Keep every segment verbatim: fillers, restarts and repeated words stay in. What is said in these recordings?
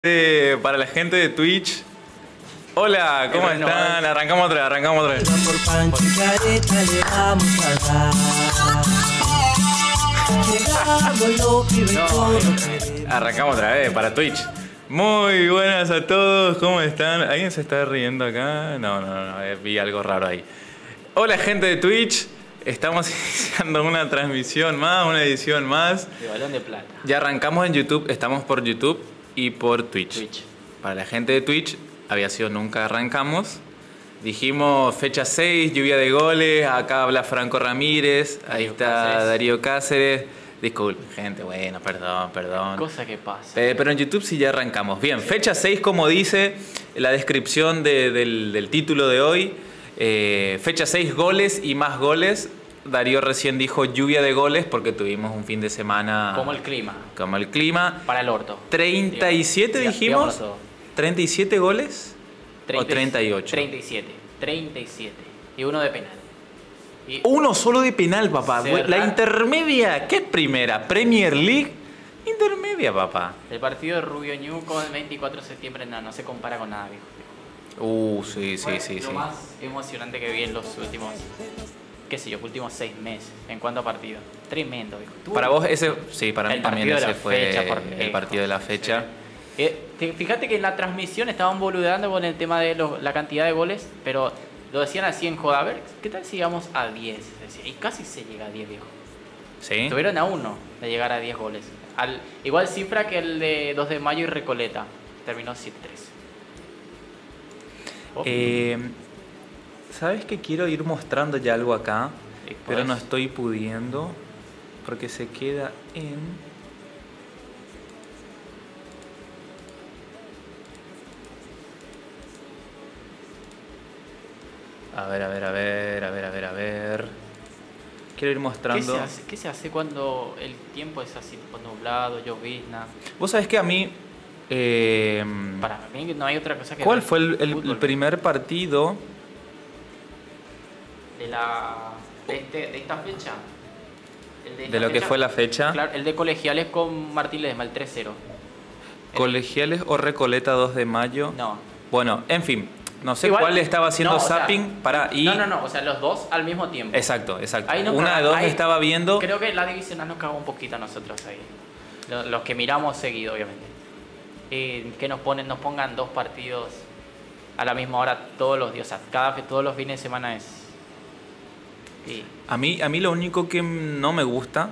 Eh, para la gente de Twitch. Hola, ¿cómo Bueno, están? Arrancamos otra vez, arrancamos otra vez. Por pancareta le vamos a dar. Llegamos los pibes todos queremos. Arrancamos otra vez para Twitch. Muy buenas a todos, ¿cómo están? ¿Alguien se está riendo acá? No, no, no, eh, vi algo raro ahí. Hola, gente de Twitch. Estamos iniciando una transmisión más, una edición más. De balón de plata. Ya arrancamos en YouTube, estamos por YouTube y por Twitch. Twitch. Para la gente de Twitch, había sido nunca arrancamos. Dijimos fecha seis, lluvia de goles. Acá habla Franco Ramírez. Ahí Darío está Cáceres. Darío Cáceres. Disculpen, gente, bueno, perdón, perdón. Cosa que pasa. Eh, pero en YouTube sí ya arrancamos. Bien, fecha seis, como dice la descripción de- del, del título de hoy. Eh, fecha seis, goles y más goles. Darío recién dijo lluvia de goles porque tuvimos un fin de semana Como el clima. como el clima. Para el orto. treinta y siete Diga- dijimos. digámoslo todo. ¿treinta y siete goles? ¿O treinta y ocho? treinta y siete. treinta y siete. Y uno de penal. Y Uno solo de penal, papá. Cerrar. La intermedia, ¿qué es primera? Premier League. Intermedia, papá. el partido de Rubio Ñuco el veinticuatro de septiembre no, no se compara con nada, viejo. Uh, sí, sí, Fue sí, lo sí. más emocionante que vi en los últimos, qué sé yo, últimos seis meses en cuanto a partidos. Tremendo, viejo. Tuvo- Para vos ese, sí, para El mí también partido de ese la fue fecha, por el lejos. partido de la fecha. Eh, te- fíjate que en la transmisión estaban boludeando con el tema de los- la cantidad de goles, pero lo decían así en joda. A ver, ¿qué tal si llegamos a diez? Decía, y casi se llega a diez, viejo. ¿Sí? Estuvieron a uno de llegar a diez goles. Al, igual cifra que el de dos de mayo y Recoleta. Terminó siete tres. Oh, Eh, ¿Sabes que quiero ir mostrando ya algo acá? ¿y Pero podés? no estoy pudiendo porque se queda en... A ver, a ver, a ver, a ver, a ver, a ver. Quiero ir ¿Qué mostrando... se, hace, ¿Qué se hace cuando el tiempo es así, tipo nublado, llovizna? Vos sabés que a mí... eh, Para mí no hay otra cosa que... ¿Cuál ver fue el, el- fútbol, el primer partido? de la de, este- de esta fecha? El De esta lo que fecha, fue la fecha. Claro, el de Colegiales con Martín Ledesma, el tres cero. Colegiales o Recoleta dos de mayo. No. Bueno, en fin, no sé Igual- cuál estaba haciendo no, o sea, zapping para y No, no, no, o sea, los dos al mismo tiempo. exacto, exacto. Ahí no Una de caga- dos ahí- estaba viendo. Creo que la divisional nos cagó un poquito a nosotros ahí. Lo- Los que miramos seguido, obviamente. Eh, que nos ponen, nos pongan dos partidos a la misma hora todos los días. O sea, cada fe- todos los fines de semana es. Y A mí, a mí lo único que no me gusta.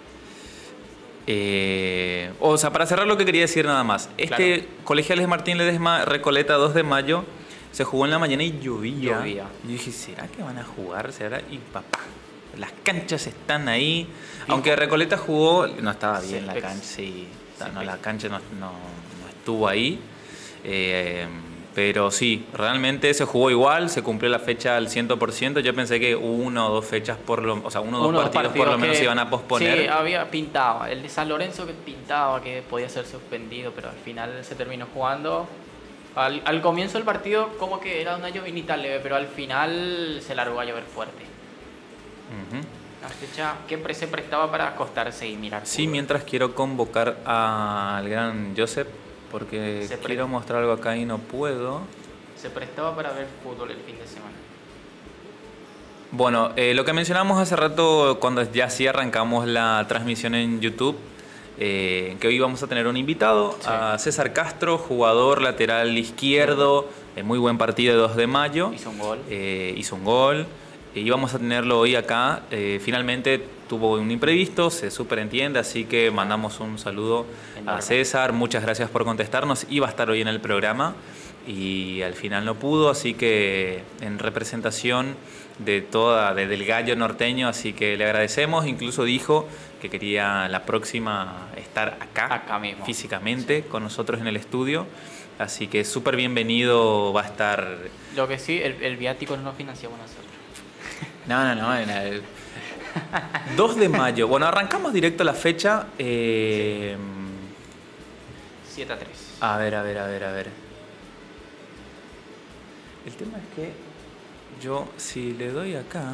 eh, o sea, para cerrar lo que quería decir nada más. Este Claro. Colegiales Martín Ledesma Recoleta dos de mayo se jugó en la mañana y llovía. Llovía. Y yo dije, ¿será que van a jugar? ¿Será? Y papá, las canchas están ahí. Aunque Recoleta jugó, no estaba bien Se la pe- cancha, sí. se No, pe- la cancha no, no- no estuvo ahí. Eh, pero sí, realmente se jugó igual, se cumplió la fecha al cien por ciento. Yo pensé que uno o dos fechas, por lo, o sea, uno o dos uno partidos, por lo menos que- se iban a posponer. Sí, había pintado. El de San Lorenzo que pintaba que podía ser suspendido, pero al final se terminó jugando. Al, al comienzo del partido como que era una llovinita leve, pero al final se largó a llover fuerte. Ujú. Una fecha que pre- se prestaba para acostarse y mirar. Sí, fútbol. mientras quiero convocar al gran Joseph, porque Se pre- quiero mostrar algo acá y no puedo. Se prestaba para ver fútbol el fin de semana. Bueno, eh, lo que mencionamos hace rato cuando ya sí arrancamos la transmisión en YouTube, eh, que hoy vamos a tener un invitado, Sí. a César Castro, jugador lateral izquierdo, eh, muy buen partido de dos de mayo. Hizo un gol. Eh, hizo un gol. Eh, íbamos a tenerlo hoy acá. Eh, finalmente tuvo un imprevisto, se superentiende, así que mandamos un saludo Enorme. a César. Muchas gracias por contestarnos. Iba a estar hoy en el programa y al final no pudo, así que en representación de toda, de, del gallo norteño, así que le agradecemos. Incluso dijo que quería la próxima estar acá, Acá mismo. físicamente, con nosotros en el estudio. Así que súper bienvenido va a estar. Lo que sí, el, el viático no lo financiamos nosotros. No, no, no. en el dos de mayo. Bueno, arrancamos directo la fecha. eh, siete a tres. a ver, a ver, a ver, a ver. El tema es que yo, si le doy acá,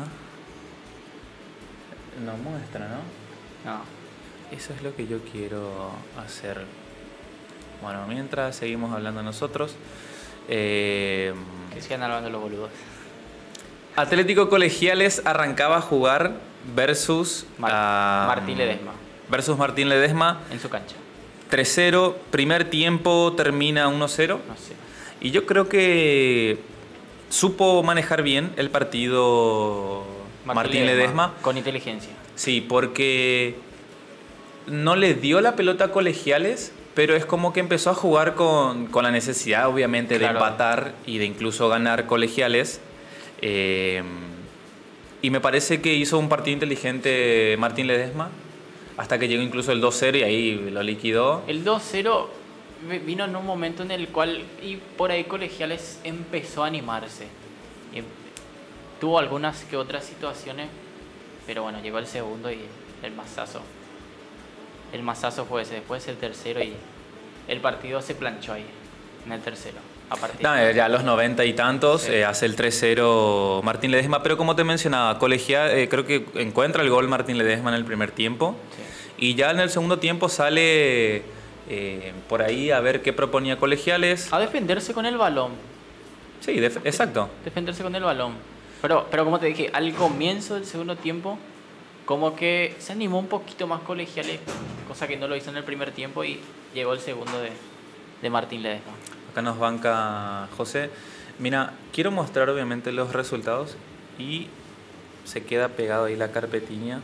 nos muestra, ¿no? No. Eso es lo que yo quiero hacer. Bueno, mientras seguimos hablando nosotros. Eh, Que sigan hablando los boludos. Atlético Colegiales arrancaba a jugar versus Mar- a- Martín Ledesma. Versus Martín Ledesma. En su cancha. tres cero, primer tiempo termina uno cero. No sé. Y yo creo que supo manejar bien el partido Martín, Ledesma. Con inteligencia. Sí, porque no le dio la pelota a Colegiales, pero es como que empezó a jugar con, con la necesidad, obviamente, Claro. de empatar y de incluso ganar Colegiales. Eh, y me parece que hizo un partido inteligente Martín Ledesma, hasta que llegó incluso el dos cero y ahí lo liquidó. El dos cero vi- vino en un momento en el cual, y por ahí Colegiales empezó a animarse. Y em- tuvo algunas que otras situaciones, pero bueno, llegó el segundo y el mazazo. El mazazo fue ese, después el tercero y el partido se planchó ahí, en el tercero. A partir No, ya a los noventa y tantos Sí. eh, hace el tres cero Martín Ledesma, pero como te mencionaba, Colegial, eh, creo que encuentra el gol Martín Ledesma en el primer tiempo. Sí. Y ya en el segundo tiempo sale eh, por ahí a ver qué proponía Colegiales. A defenderse con el balón. Sí, def- exacto. Defenderse con el balón. Pero, pero como te dije, al comienzo del segundo tiempo, como que se animó un poquito más Colegiales, cosa que no lo hizo en el primer tiempo y llegó el segundo de, de Martín Ledesma. Acá nos banca José. Mira, quiero mostrar obviamente los resultados y se queda pegado ahí la carpetilla.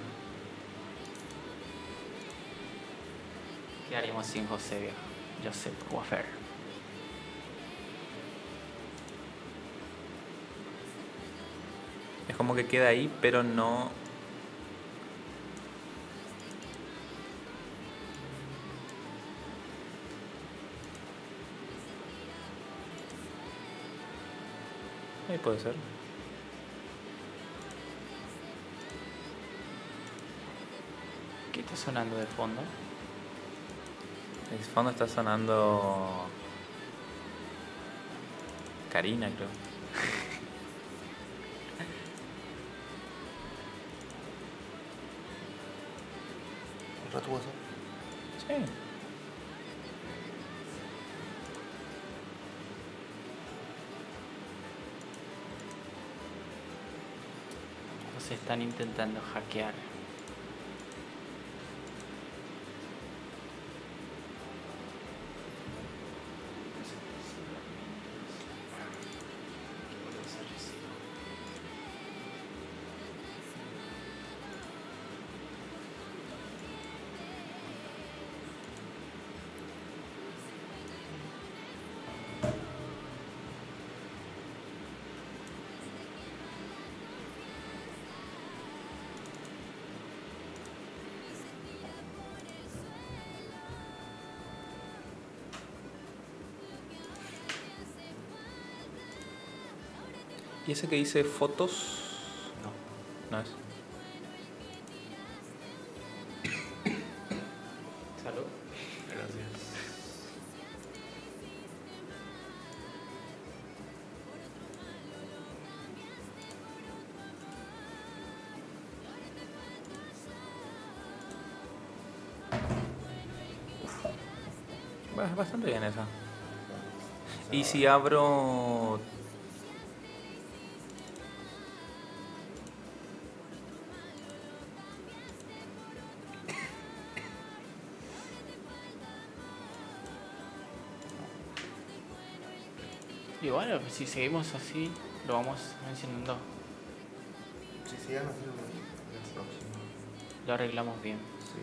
¿Qué haríamos sin José, viejo? Josep Coifer. Es como que queda ahí, pero no... Ahí puede ser. ¿Qué está sonando de fondo? En el fondo está sonando... Karina, creo. ¿Entra tu WhatsApp? Sí. Nos están intentando hackear. ¿Y ese que dice fotos? No. No es. Salud. Gracias. Bueno, es bastante bien esa. Y si abro... Y bueno, si seguimos así, lo vamos mencionando, Sí, sí, ya no sé el próximo. lo arreglamos bien. Sí.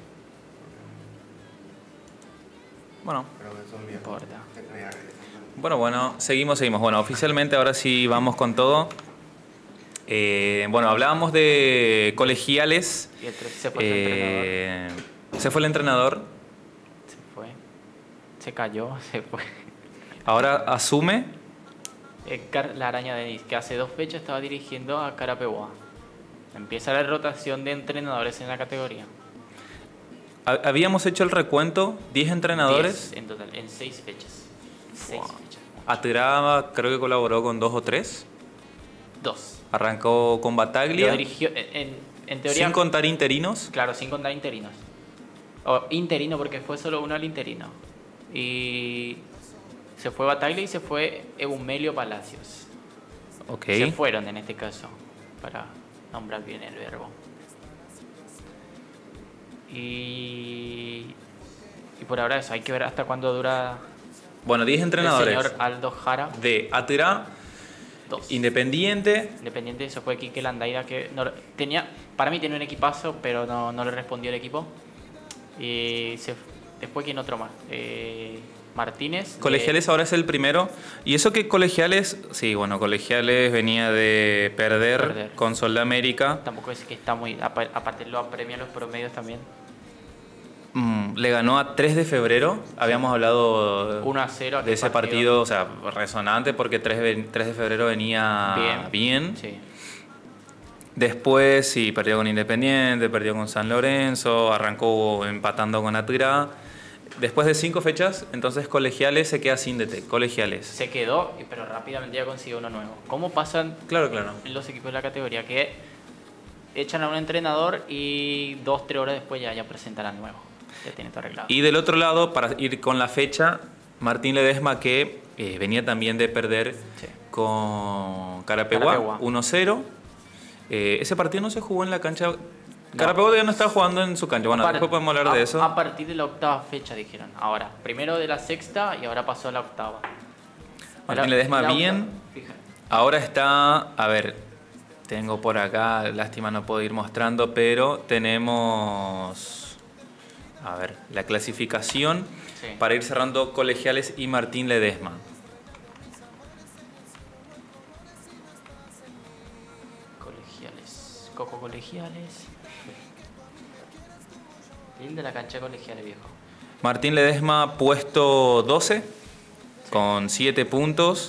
Bueno, Pero que son No bien. importa. Te creía que- bueno, bueno, seguimos, seguimos. Bueno, oficialmente ahora sí vamos con todo. Eh, bueno, hablábamos de colegiales. Y el tres se fue el entrenador. Eh, se fue el entrenador. Se fue. Se cayó, se fue. Ahora asume. Edgar La Araña Denis, que hace dos fechas estaba dirigiendo a Carapeguá. Empieza la rotación de entrenadores en la categoría. Ha- Habíamos hecho el recuento, diez entrenadores. Diez en total, en seis fechas. Seis Wow. fechas. Atiraba, creo que colaboró con dos o tres. Dos. Arrancó con Lo Bataglia, dirigió, en, en- en teoría, sin contar interinos. claro, sin contar interinos. O interino, porque fue solo uno al interino. Y se fue Bataglia y se fue Eumelio Palacios. Ok. Se fueron en este caso, para nombrar bien el verbo. Y, y por ahora eso, hay que ver hasta cuándo dura Bueno, diez el entrenadores. señor Aldo Jara. De Atirá, Dos. Independiente. Independiente, eso fue Quique Landaida, que no, tenía, para mí tenía un equipazo, pero no, no le respondió el equipo. Y se, después, ¿quién otro más? Eh, Martínez. Colegiales ahora es el primero. Y eso que Colegiales, sí, bueno, Colegiales venía de perder, Perder. con Sol de América. Tampoco es que está muy. apa- Aparte, lo apremian los promedios también. Mm, le ganó a tres de febrero. Habíamos hablado uno a cero. de ese partido, o sea, resonante porque tres de febrero venía Bien. bien. Sí. Después sí, perdió con Independiente, perdió con San Lorenzo, arrancó empatando con Atirá. Después de cinco fechas, entonces Colegiales se queda sin D T. Colegiales. Se quedó, pero rápidamente ya consiguió uno nuevo. ¿Cómo pasan Claro, claro. los equipos de la categoría? Que echan a un entrenador y dos, tres horas después ya, ya presentan al nuevo. Ya tiene todo arreglado. Y del otro lado, para ir con la fecha, Martín Ledesma, que eh, venía también de perder Sí. con Carapeguá, Carapeguá. uno cero. Eh, ese partido no se jugó en la cancha. Carapeguá todavía no estaba jugando en su cancha. Bueno, A par- después podemos hablar a- de eso. A partir de la octava fecha, dijeron. Ahora, primero de la sexta y ahora pasó a la octava. Martín La- Ledesma la bien. octava, fíjate. Ahora está, a ver, tengo por acá, lástima no puedo ir mostrando, pero tenemos, a ver, la clasificación Sí. para ir cerrando Colegiales y Martín Ledesma. Colegiales. Coco Colegiales. Linda la cancha de Colegiales, viejo. Martín Ledesma puesto doce con siete puntos.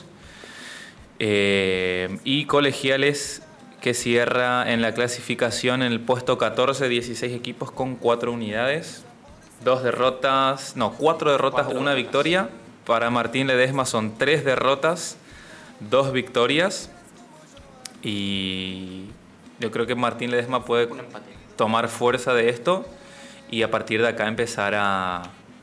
Eh, y Colegiales que cierra en la clasificación en el puesto catorce, dieciséis equipos con cuatro unidades. Dos derrotas, no, cuatro derrotas, Cuatro una derrotas. victoria. Para Martín Ledesma son tres derrotas, dos victorias. Y yo creo que Martín Ledesma puede Un empate. tomar fuerza de esto y a partir de acá empezar a,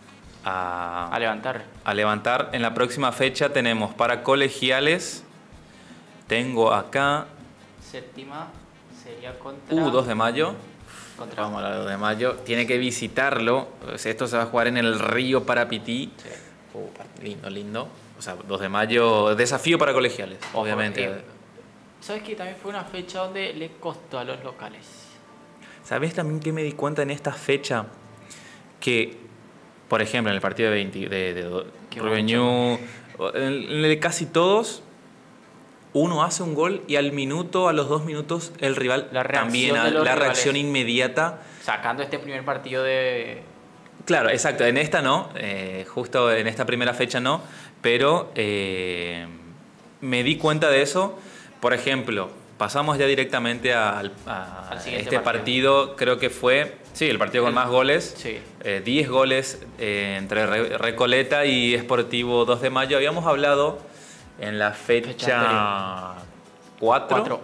a, A levantar. a levantar. En la próxima fecha tenemos para Colegiales, tengo acá Séptima sería contra. uh, dos de mayo. Contra. Vamos a la dos de mayo. Tiene que visitarlo. Esto se va a jugar en el Río Parapití. Sí. Uh, lindo, lindo. O sea, dos de mayo, desafío para Colegiales, obviamente. eh, ¿Sabes que también fue una fecha donde le costó a los locales? ¿Sabes también que me di cuenta en esta fecha? Que, por ejemplo, en el partido de, veinte, de, de Qué Rubeñú, en el de casi todos, uno hace un gol y al minuto, a los dos minutos, el rival La reacción también, de los la rivales. reacción inmediata. Sacando este primer partido de. Claro, exacto, en esta no, eh, justo en esta primera fecha no, pero eh, me di cuenta de eso. Por ejemplo, pasamos ya directamente al, a Al siguiente este partido. partido. Creo que fue, sí, el partido con El- más goles. Sí. Eh, diez goles eh, entre Re- Recoleta y Sportivo dos de mayo. Habíamos hablado en la Fecha fecha cuatro Cuatro.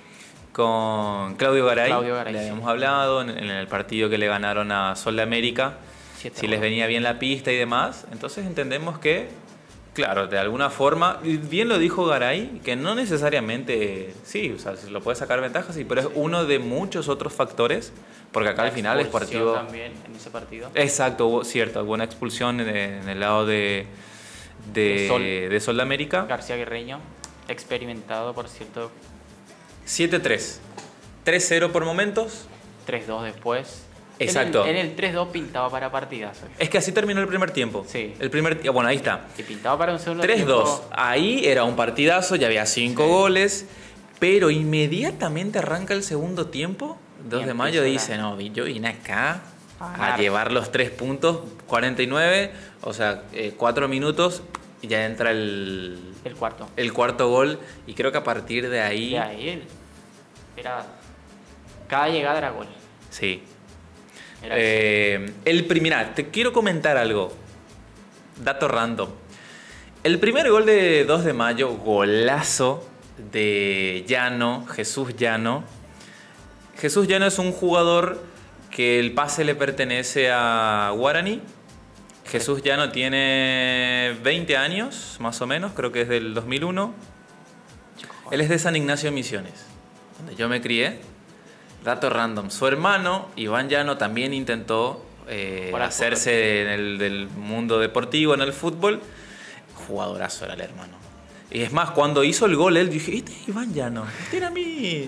con Claudio Garay. Claudio Garay, le sí. habíamos hablado en, en el partido que le ganaron a Sol de América. Siete Si les goles. venía bien la pista y demás. Entonces entendemos que, claro, de alguna forma, y bien lo dijo Garay, que no necesariamente, sí, o sea, se lo puede sacar ventajas, sí, pero es uno de muchos otros factores, porque acá La al final el expulsión partido... también en ese partido. Exacto, hubo, cierto, hubo una expulsión en, en el lado de, de, De Sol. de Sol de América. García Guerreño, experimentado, por cierto, siete tres. tres cero por momentos. tres dos después. Exacto. En el, en el tres dos pintaba para partidazo. Es que así terminó el primer tiempo. Sí. El primer tiempo, bueno, ahí está. Y pintaba para un segundo tres dos. tiempo. Ahí era un partidazo, ya había cinco Sí. goles, pero inmediatamente arranca el segundo tiempo. dos Y de mayo empieza dice, no, yo vine acá A a ganar. llevar los tres puntos, cuarenta y nueve, o sea, eh, cuatro minutos y ya entra el, El cuarto. el cuarto gol. Y creo que a partir de ahí, Y ahí él. Era. Cada llegada era gol. sí. Era Eh, el primer, te quiero comentar algo. Dato random. El primer gol de dos de mayo, golazo de Llano, Jesús Llano. Jesús Llano es un jugador que el pase le pertenece a Guaraní. Jesús Llano tiene veinte años, más o menos, creo que es del dos mil uno. Él es de San Ignacio de Misiones, donde yo me crié. Dato random. Su hermano, Iván Llano, también intentó eh, hacerse en el del mundo deportivo, en el fútbol. Jugadorazo era el hermano. Y es más, cuando hizo el gol, él dije, este es Iván Llano, este era mi...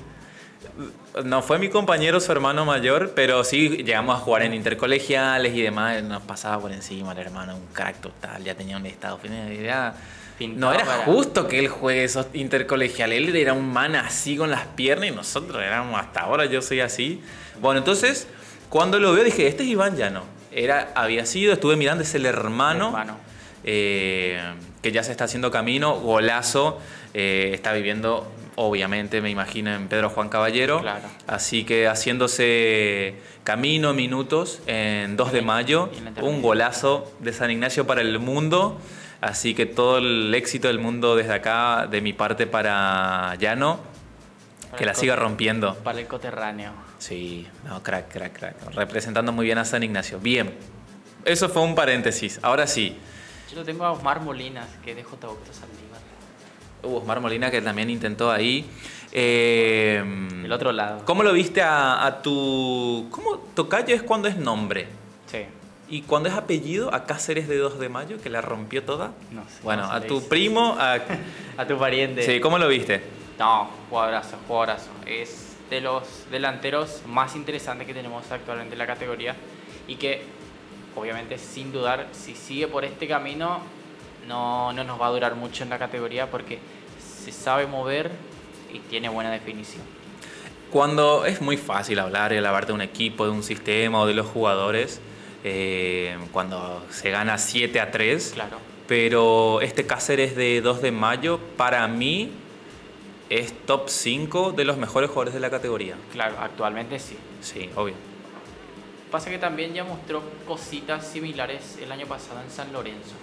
No fue mi compañero, su hermano mayor, pero sí llegamos a jugar en intercolegiales y demás. Nos pasaba por encima el hermano, un crack total, ya tenía un estado final. Era... No era para... justo que él juegue esos intercolegiales. Él era un man así con las piernas y nosotros éramos hasta ahora, yo soy así. Bueno, entonces, cuando lo veo dije, este es Iván Llano. Era, había sido, estuve mirando, es el hermano, el hermano. Eh, que ya se está haciendo camino, golazo. Eh, está viviendo, obviamente, me imagino, en Pedro Juan Caballero. Claro. Así que haciéndose camino, minutos, en dos de mayo. Un golazo de San Ignacio para el mundo. Así que todo el éxito del mundo desde acá, de mi parte para Llano, para que la siga rompiendo. Para el coterráneo. Sí, no, crack, crack, crack. Representando muy bien a San Ignacio. Bien, eso fue un paréntesis. Ahora sí. Yo lo tengo a Osmar Molinas, que es de J. Augusto Saldívar. Uh, Osmar Molina, que también intentó ahí. Eh, el otro lado. ¿Cómo lo viste a, a tu... ¿Cómo tocayo es cuando es nombre? Sí. ¿Y cuando es apellido? ¿A Cáceres de dos de mayo, que la rompió toda? No sé. Bueno, no a tu primo, a... a tu pariente. Sí, ¿cómo lo viste? No, jugadorazo, jugadorazo. Es de los delanteros más interesantes que tenemos actualmente en la categoría y que, obviamente, sin dudar, si sigue por este camino, no, no nos va a durar mucho en la categoría porque se sabe mover y tiene buena definición. Cuando es muy fácil hablar y hablar de un equipo, de un sistema o de los jugadores... Eh, cuando se gana siete a tres, claro. Pero este Cáceres de dos de mayo para mí es top cinco de los mejores jugadores de la categoría. Claro, actualmente sí. Sí, obvio. Pasa que también ya mostró cositas similares el año pasado en San Lorenzo.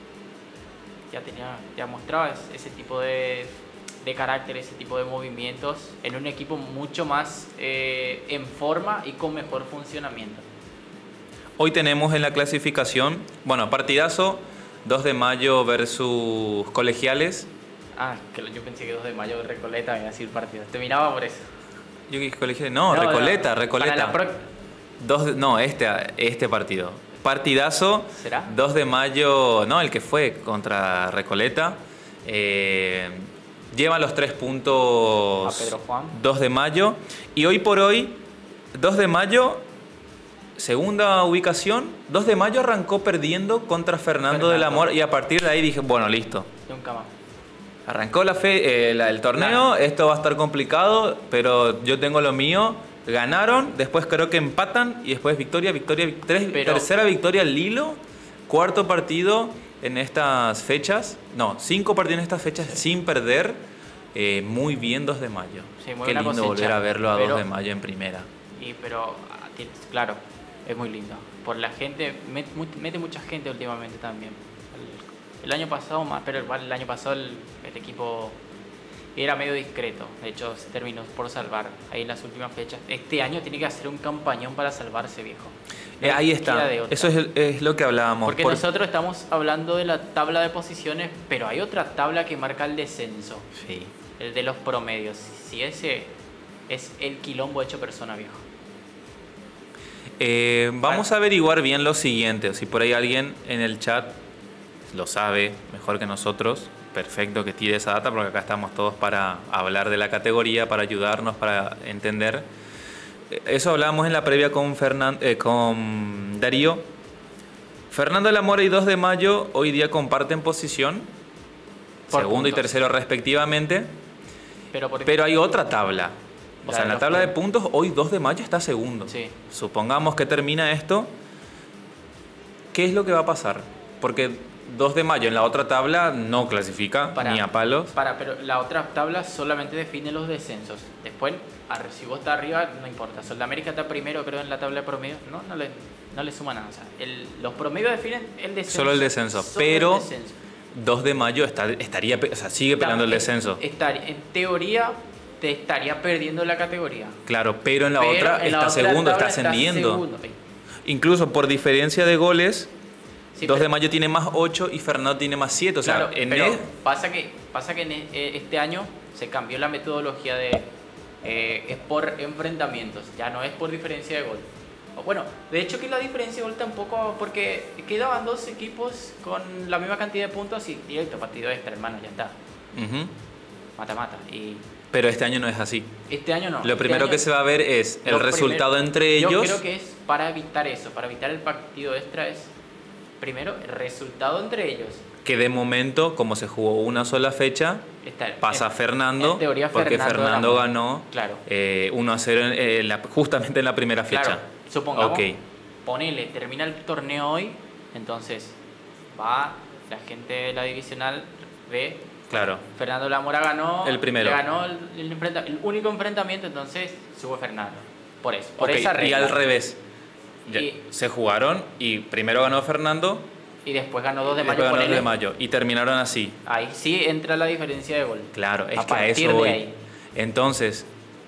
Ya tenía, ya mostraba ese tipo de, de carácter, ese tipo de movimientos en un equipo mucho más eh, en forma y con mejor funcionamiento. Hoy tenemos en la clasificación, bueno, partidazo, dos de mayo versus Colegiales. Ah, que yo pensé que dos de mayo Recoleta me iba a decir partido. Terminaba por eso. Yo dije Colegiales, no, no Recoleta, no, Recoleta. Pro... Dos de, no, este, este partido. Partidazo. ¿Será? dos de mayo, no, el que fue contra Recoleta. Eh, lleva los tres puntos. A Pedro Juan. dos de mayo. Y hoy por hoy, dos de mayo... Segunda ubicación, dos de mayo arrancó perdiendo contra Fernando, Fernando del Amor y a partir de ahí dije, bueno, listo. Nunca más. Arrancó la fe, eh, la, el torneo, claro. Esto va a estar complicado, pero yo tengo lo mío. Ganaron, después creo que empatan y después victoria, victoria, tres, pero... tercera victoria al hilo, cuarto partido en estas fechas, no, cinco partidos en estas fechas sí. Sin perder, eh, muy bien dos de mayo. Sí, muy Qué lindo cosecha, volver a verlo a pero... dos de mayo en primera. Y pero, claro. Es muy lindo. Por la gente, mete, mete mucha gente últimamente también. El, el año pasado más, pero igual el año pasado el, el equipo era medio discreto. De hecho, se terminó por salvar ahí en las últimas fechas. Este año tiene que hacer un campañón para salvarse, viejo. Eh, ahí está. Eso es, es lo que hablábamos. Porque por... nosotros estamos hablando de la tabla de posiciones, pero hay otra tabla que marca el descenso. Sí. El de los promedios. Si ese es el quilombo hecho persona, viejo. Eh, vamos a averiguar bien lo siguiente. Si por ahí alguien en el chat lo sabe mejor que nosotros, perfecto que tire esa data, porque acá estamos todos para hablar de la categoría, para ayudarnos, para entender. Eso hablábamos en la previa con, Fernan, eh, con Darío. Fernando del Amor y dos de mayo hoy día comparten posición, por segundo puntos. Y tercero respectivamente, pero, por... pero hay otra tabla. O sea, en la tabla de puntos, hoy dos de mayo está segundo. Sí. Supongamos que termina esto. ¿Qué es lo que va a pasar? Porque dos de mayo en la otra tabla no clasifica para, ni a palos. Para, pero la otra tabla solamente define los descensos. Después, si vos estás arriba, no importa. Soldamérica está primero, creo, en la tabla de promedio. No, no le, no le suma nada. O sea, el, los promedios definen el descenso. Solo el descenso. Solo pero el descenso. dos de mayo está, estaría, o sea, sigue peleando el descenso. Estar, en teoría... te estaría perdiendo la categoría. Claro, pero en la pero otra en está la otra segundo, está está ascendiendo. Segundo. Incluso por diferencia de goles, Sí, dos pero- de mayo tiene más ocho y Fernando tiene más siete. O sea, Claro, en pero el- pasa que, pasa que en e- eh, este año se cambió la metodología de... eh, es por enfrentamientos, ya no es por diferencia de gol. O bueno, de hecho que la diferencia de gol tampoco... Porque quedaban dos equipos con la misma cantidad de puntos y directo, partido extra, hermano, ya está. Ujú. Mata-mata. Y Pero este año no es así. este año no. Lo Este primero año- que se va a ver es el lo resultado primero- entre Yo ellos. creo que es para evitar eso, para evitar el partido extra es... Primero, el resultado entre ellos. Que de momento, como se jugó una sola fecha, Está, pasa en- Fernando, en teoría, porque Fernando Fernando era- ganó Claro. eh, uno a cero en- en la- justamente en la primera fecha. Claro, supongamos, Ok. ponele, termina el torneo hoy, entonces va la gente de la divisional, ve, Claro. Fernando Lamora ganó, El primero. le ganó el, el enfrenta- el único enfrentamiento, entonces sube Fernando. Por eso, por Ok, esa y regla. al revés. Ya, Y- se jugaron y primero ganó Fernando Y después ganó dos de y mayo, después ganó ponele. dos de mayo. Y terminaron así. Ahí sí entra la diferencia de gol. Claro, es A que a partir eso de voy. ahí. Entonces,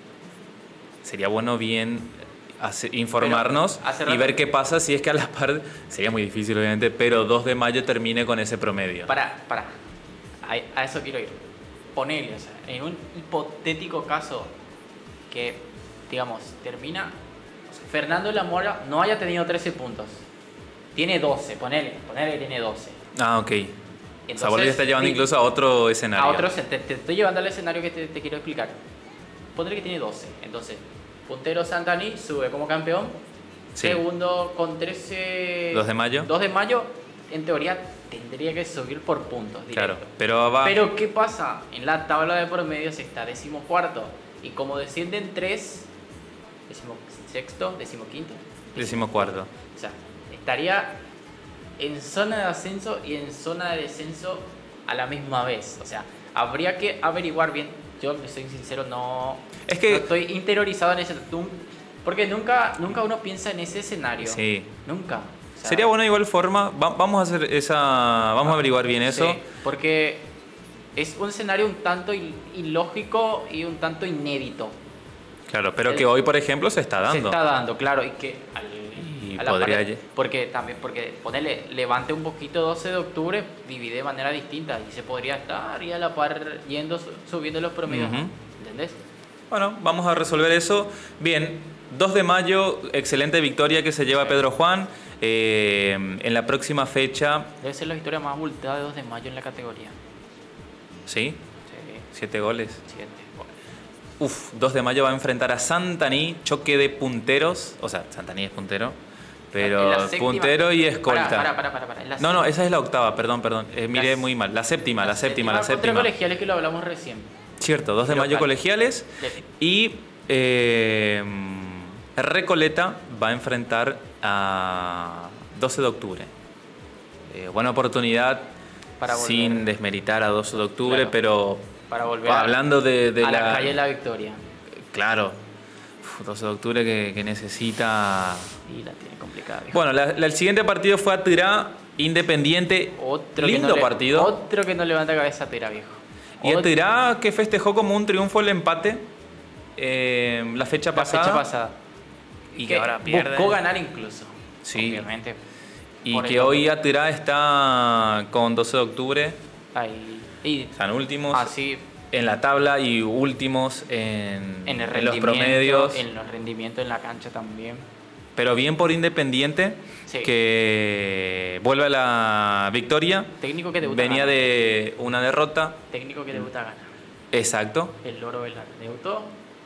sería bueno bien hace- informarnos Pero hace y rato- ver qué pasa si es que a la par, sería muy difícil obviamente, pero dos de mayo termine con ese promedio. Para, para. A, a eso quiero ir. Ponele, o sea, en un hipotético caso que, digamos, termina. o sea, Fernando Lamora no haya tenido trece puntos. Tiene doce, ponele, ponele que tiene doce. Ah, ok. o sea, Entonces, vos le estás llevando sí, incluso a otro escenario. A otro, te, te estoy llevando al escenario que te, te quiero explicar. Ponele que tiene doce. Entonces, puntero Santani sube como campeón. Sí. Segundo con trece. ¿dos de mayo? dos de mayo, en teoría, tendría que subir por puntos. Claro, directo. pero va... Pero ¿qué pasa? En la tabla de promedios está decimocuarto. Y como descienden tres, decimosexto, decimoquinto. Decimocuarto. O sea, estaría en zona de ascenso y en zona de descenso a la misma vez. O sea, habría que averiguar bien. Yo, le soy sincero, no, Es que- no estoy interiorizado en ese... tú- Porque nunca, nunca uno piensa en ese escenario. Sí. Nunca. O sea, Sería bueno de igual forma, va- vamos a hacer esa... Vamos a averiguar bien eso. Sí, porque es un escenario un tanto il- ilógico y un tanto inédito. Claro, pero El- que hoy, por ejemplo, se está Se dando. está dando, claro, y que al, Y a la podría par- lle- porque también porque ponele levante un poquito doce de octubre, divide de manera distinta y se podría estar y a la par yendo su- subiendo los promedios, Ujú. ¿entendés? Bueno, vamos a resolver eso. Bien, dos de mayo, excelente victoria que se lleva Pedro Juan. Eh, en la próxima fecha, Debe ser la victoria más abultada de dos de mayo en la categoría. ¿sí? Sí, Siete goles. siete. Bueno, Uf, dos de mayo va a enfrentar a Santaní, choque de punteros. O sea, Santaní es puntero, en pero la séptima- puntero y escolta. Para, para, para, para, en la No, no, esa es la octava, perdón, perdón. Eh, miré Las- muy mal. La séptima, la, séptima, la contra séptima. colegiales que lo hablamos recién. Cierto, dos de Pero mayo claro. colegiales. Le- Y eh, Recoleta va a enfrentar a doce de octubre. Eh, buena oportunidad, Para volver. sin desmeritar a doce de octubre, Claro. pero Para volver a- hablando de, de a la, la, calle de la Victoria. Claro, uf, doce de octubre que, que necesita... Y la tiene complicada. viejo. Bueno, la- la- el siguiente partido fue a Tirá, Independiente. Otro que Lindo no le- partido. Otro que no levanta cabeza a Tera, viejo. Y a Otro- Tirá que festejó como un triunfo el empate eh, la fecha la pasada. fecha pasada. Y que ahora pierde. Buscó ganar incluso. Sí. Obviamente. Y por que el hoy otro. Atirá está con doce de octubre, Ahí. Y están últimos así en la tabla y últimos en, en el en los rendimiento. promedios. En los rendimientos en la cancha también. Pero bien por Independiente, Sí. que vuelve a la victoria. Técnico que debuta Venía gana. de una derrota. Técnico que debuta gana. Exacto. El Loro Velar debutó.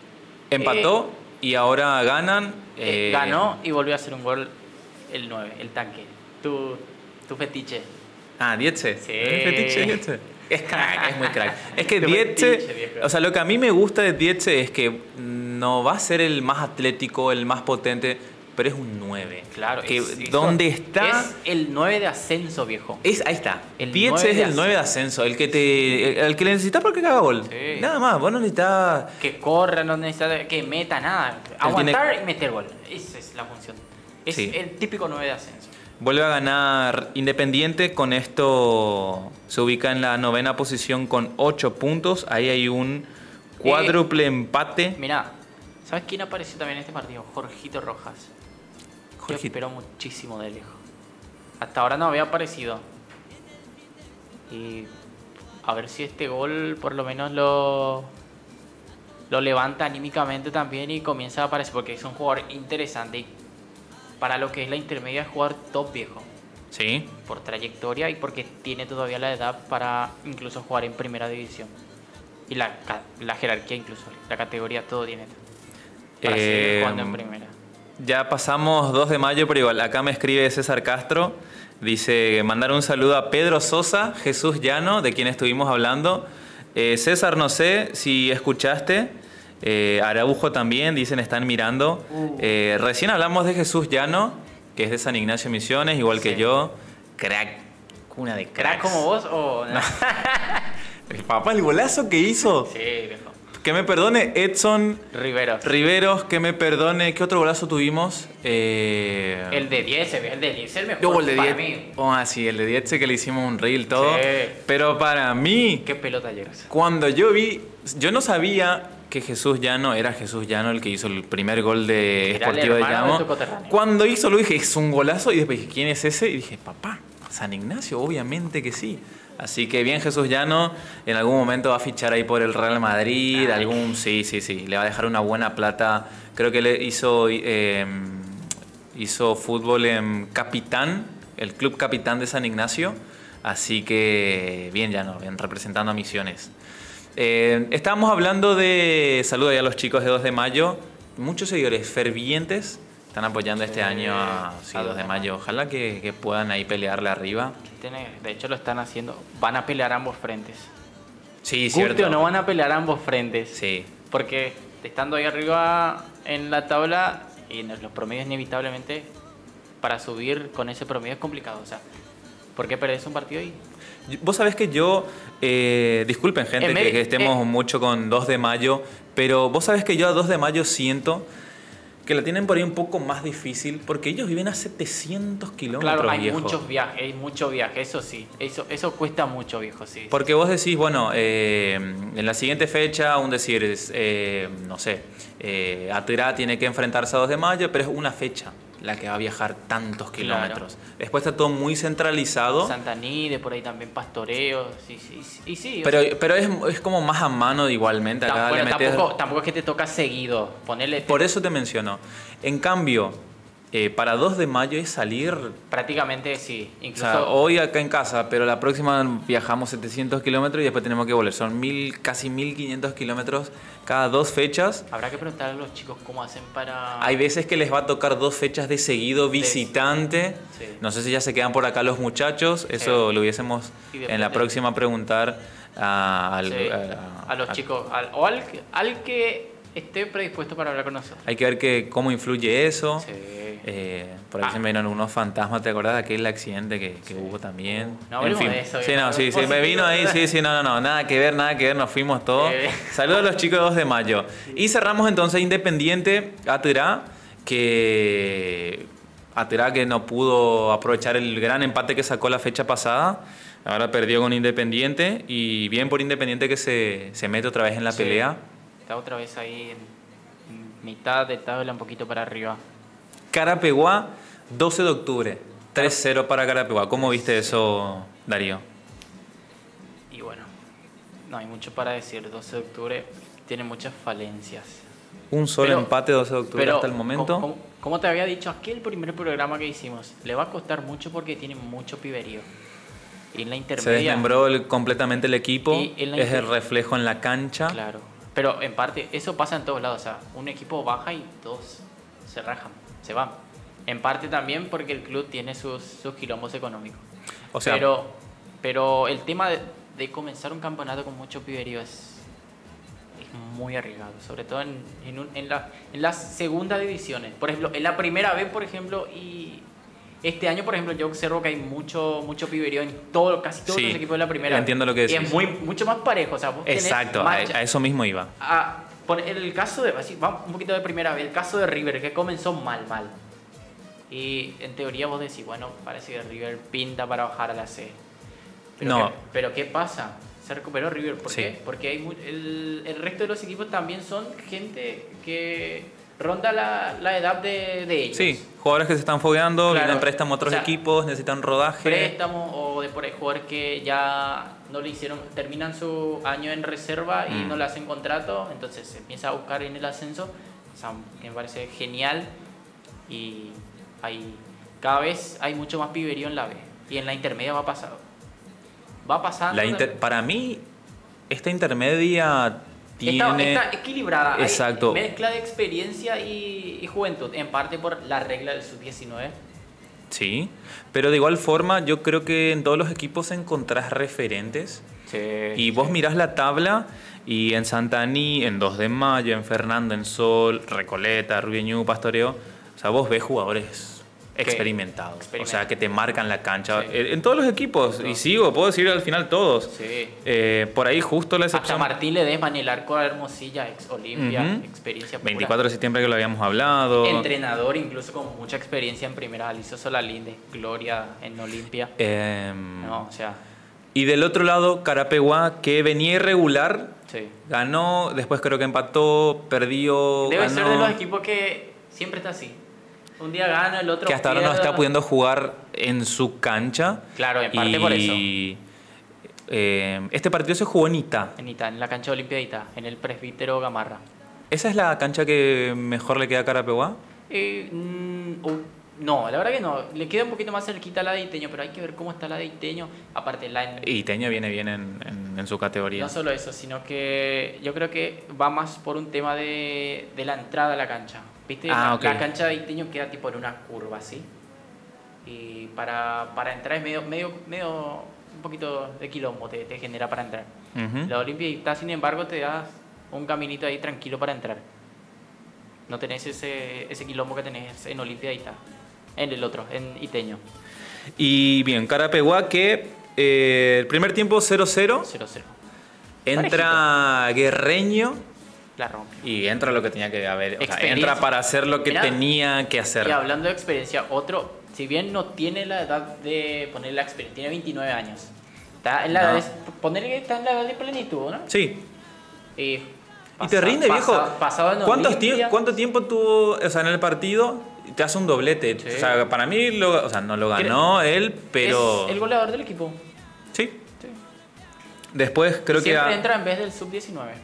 Empató y ahora ganan. eh, eh, ganó y volvió a hacer un gol el nueve, el tanque. Tu, tu fetiche. Ah, Dietze. Sí. ¿Es fetiche Dietze? Es crack, es muy crack. Es que Tu Dietze, fetiche, viejo. o sea, lo que a mí me gusta de Dietze es que no va a ser el más atlético, el más potente, pero es un nueve. Claro. Que es- eso ¿dónde está? Es el nueve de ascenso, viejo. Es, ahí está. El Dietze nueve es de el nueve de ascenso, el que te, el que le necesitas porque caga gol. Sí. Nada más, vos no necesitas. Que corra, no necesita que meta nada. Aguantar y meter gol. Esa es la función. Es Sí. el típico nueve de ascenso. Vuelve a ganar Independiente, con esto se ubica en la novena posición con ocho puntos. Ahí hay un cuádruple empate. Mira, ¿sabes quién apareció también en este partido? Jorgito Rojas. Yo Jorgito. espero muchísimo de lejos. hasta ahora no había aparecido. Y a ver si este gol por lo menos lo, lo levanta anímicamente también y comienza a aparecer, porque es un jugador interesante y para lo que es la intermedia es jugador top, viejo. Sí. Por trayectoria y porque tiene todavía la edad para incluso jugar en primera división. Y la, la jerarquía incluso, la categoría, todo tiene para Eh, seguir jugando en primera. Ya pasamos dos de mayo, pero igual, acá me escribe César Castro. Dice, mandar un saludo a Pedro Sosa, Jesús Llano, de quien estuvimos hablando. Eh, César, no sé si escuchaste. Eh, Araujo también, dicen, están mirando. Uh. Eh, recién hablamos de Jesús Llano, que es de San Ignacio Misiones, igual Sí. que yo. Crack, cuna de cracks. ¿Crack como vos o...? No. El papá, el golazo que hizo. Sí, viejo. Que me perdone Edson Rivero. Riveros, que me perdone. ¿Qué otro golazo tuvimos? Eh... El de diez, el de diez, el mejor No, el de para diez. mí. Oh, ah, sí, el de diez que le hicimos un reel todo. Sí. Pero para mí, Qué pelota llegas. cuando yo vi, yo no sabía que Jesús Llano era Jesús Llano el que hizo el primer gol de Era el Sportivo de hermano de Llamo. tu coterráneo. Cuando hizo lo dije, es un golazo. Y después dije, ¿quién es ese? Y dije, papá, San Ignacio, obviamente que sí. Así que bien, Jesús Llano, en algún momento va a fichar ahí por el Real Madrid, Ay. algún, sí, sí, sí, le va a dejar una buena plata. Creo que le hizo, eh, hizo fútbol en Capitán, el club Capitán de San Ignacio, así que bien, Llano, bien representando a Misiones. Eh, estábamos hablando de, saludo ya a los chicos de dos de mayo, muchos seguidores fervientes están apoyando este Sí, año a, sí, a dos de mayo. Ojalá que, que puedan ahí pelearle arriba. Tiene- De hecho lo están haciendo. Van a pelear ambos frentes. Sí, Guste cierto. o no van a pelear ambos frentes. Sí. Porque estando ahí arriba en la tabla y en los promedios inevitablemente para subir con ese promedio es complicado. O sea, ¿por qué perdés un partido ahí? Vos sabés que yo, eh, disculpen gente En que, medio- que estemos eh. mucho con dos de mayo, pero vos sabés que yo a dos de mayo siento que la tienen por ahí un poco más difícil porque ellos viven a setecientos kilómetros, Claro, hay viejo. muchos viajes, hay mucho viaje, eso sí. Eso, eso cuesta mucho, viejo, sí. Porque vos decís, bueno, eh, en la siguiente fecha, un decir, es, eh, no sé, eh, Atirá tiene que enfrentarse a dos de mayo, pero es una fecha la que va a viajar tantos kilómetros. Después está todo muy centralizado. Santaní, de por ahí también Pastoreo, sí, sí, sí. Y sí, o Pero, sea, pero es, es como más a mano igualmente. Acá tam- bueno, le metes- tampoco, tampoco es que te toca seguido. Ponerle Por eso te menciono. En cambio, eh, para dos de mayo es salir. prácticamente sí. O Incluso sea, hoy acá en casa, pero la próxima viajamos setecientos kilómetros y después tenemos que volver. Son mil, casi mil quinientos kilómetros cada dos fechas. habrá que preguntar a los chicos cómo hacen para... Hay veces que les va a tocar dos fechas de seguido visitante. Sí. No sé si ya se quedan por acá los muchachos. Eso Sí. lo hubiésemos Y en la depende. próxima preguntar a, al- Sí, a- a los a- chicos, al- o al, que- al que esté predispuesto para hablar con nosotros. Hay que ver que, cómo influye eso. Sí. Eh, por ahí Ah. se me vieron unos fantasmas, ¿te acordás de aquel accidente que, que hubo también? No hablemos en fin. de eso, Sí, viejo. no, sí, sí, me Positivo, vino ahí, ¿verdad? sí, sí, no, no, no, nada que ver, nada que ver, nos fuimos todos. Eh. Saludos a los chicos de dos de mayo. Y cerramos entonces Independiente, Atirá, que Atirá que no pudo aprovechar el gran empate que sacó la fecha pasada. Ahora perdió con Independiente y bien por Independiente que se, se mete otra vez en la Sí. pelea. Está otra vez ahí en, en mitad de tabla, un poquito para arriba. Carapeguá, doce de octubre, tres cero para Carapeguá. ¿Cómo viste eso, Darío? Y bueno, no hay mucho para decir. doce de octubre tiene muchas falencias. Un solo Pero- empate, doce de octubre Pero, hasta el momento. Como, como te había dicho, aquel primer programa que hicimos, le va a costar mucho porque tiene mucho piberío. Y en la Se intermedia... desmembró el- completamente el equipo, Y en la es el inter- reflejo en la cancha. Claro. Pero en parte, eso pasa en todos lados. O sea, un equipo baja y todos se rajan, se van. En parte también porque el club tiene sus, sus quilombos económicos. O sea, pero, pero el tema de, de comenzar un campeonato con mucho piberío es, es muy arriesgado. Sobre todo en, en, un- en, la, en las segundas divisiones. Por ejemplo, en la primera vez, por ejemplo, y este año, por ejemplo, yo observo que hay mucho, mucho piberío en todo, casi todos Sí, los equipos de la primera. entiendo lo que Y decís. es muy, mucho más parejo. O sea, vos tenés exacto, a, más cha- a eso mismo iba. a- por el caso de, así, vamos un poquito de primera vez, el caso de River, que comenzó mal, mal. Y en teoría vos decís, bueno, parece que River pinta para bajar a la C. Pero No. ¿qué, pero ¿qué pasa? Se recuperó River, ¿por Sí. qué? Porque hay mu- el, el resto de los equipos también son gente que ronda la, la edad de, de ellos. Sí, jugadores que se están fogueando, Claro. vienen préstamo a otros O sea, equipos, necesitan rodaje. Préstamo o de por ahí jugadores que ya no le hicieron, terminan su año en reserva y Mm. no le hacen contrato, entonces se empieza a buscar en el ascenso, o sea, que me parece genial y hay, cada vez hay mucho más piberío en la B y en la intermedia va pasado. Va pasando. La inter- para mí, esta intermedia tiene... Está, está equilibrada. Exacto. Hay mezcla de experiencia y, y juventud, en parte por la regla del sub diecinueve. Sí, pero de igual forma yo creo que en todos los equipos encontrás referentes Sí, y vos mirás la tabla y en Santaní, en dos de mayo, en Fernando, en Sol, Recoleta, Rubiñú, Pastoreo, o sea, vos ves jugadores experimentados, Experimentados. o sea, que te marcan la cancha. Sí. En, en todos los equipos, y sigo, puedo decir al final todos. Sí. Eh, por ahí justo la Hasta excepción... Martín Ledesma en el arco de Hermosilla, ex Olimpia, Ujú. experiencia pura. veinticuatro de septiembre que lo habíamos hablado. Entrenador, incluso con mucha experiencia en primera, Alicio Solalinde, Gloria en Olimpia. Em, No, o sea, Y del otro lado, Carapeguá, que venía irregular, sí. ganó, después creo que empató, perdió, Debe ganó, ser de los equipos que siempre está así. Un día gana, el otro que hasta ahora no pierde. está pudiendo jugar en su cancha. Claro, en parte y, por eso. eh, este partido se jugó en Ita. En Ita, en la cancha de Olimpia de Ita, en el presbítero Gamarra. ¿Esa es la cancha que mejor le queda a Carapeguá? Eh, mm, uh, no, la verdad que no. Le queda un poquito más cerquita la de Iteño, pero hay que ver cómo está la de Iteño. Aparte, la Y Teño viene bien en, en- en su categoría. no solo eso, sino que yo creo que va más por un tema de, de la entrada a la cancha. ¿Viste? Ah, la, ok. la cancha de Iteño queda tipo en una curva así. Y para, para entrar es medio, medio, medio, un poquito de quilombo te, te genera para entrar. Ujú. La Olimpia de Ita, sin embargo, te da un caminito ahí tranquilo para entrar. No tenés ese, ese quilombo que tenés en Olimpia de Ita. En el otro, en Iteño. Y bien, Carapeguá que eh, el primer tiempo cero cero, cero cero. entra Guerreño. La rompió. Y entra lo que tenía que haber. O sea, Experiencia. entra para hacer lo que Mirá, tenía que hacer. Y hablando de experiencia, otro, si bien no tiene la edad de poner la experiencia, tiene veintinueve años. Está en la No. edad de, ponerle que está en la edad de plenitud, ¿no? Sí. Y, Y pasa- te rinde, pasa- viejo. Pasado en ¿Cuántos Olimpia. tie- ¿Cuánto tiempo tuvo, o sea, en el partido? Te hace un doblete. Sí. O sea, para mí, lo, o sea, no lo ganó él, pero... Es el goleador del equipo. Sí. Sí. Después creo que... Siempre a- entra en vez del sub diecinueve.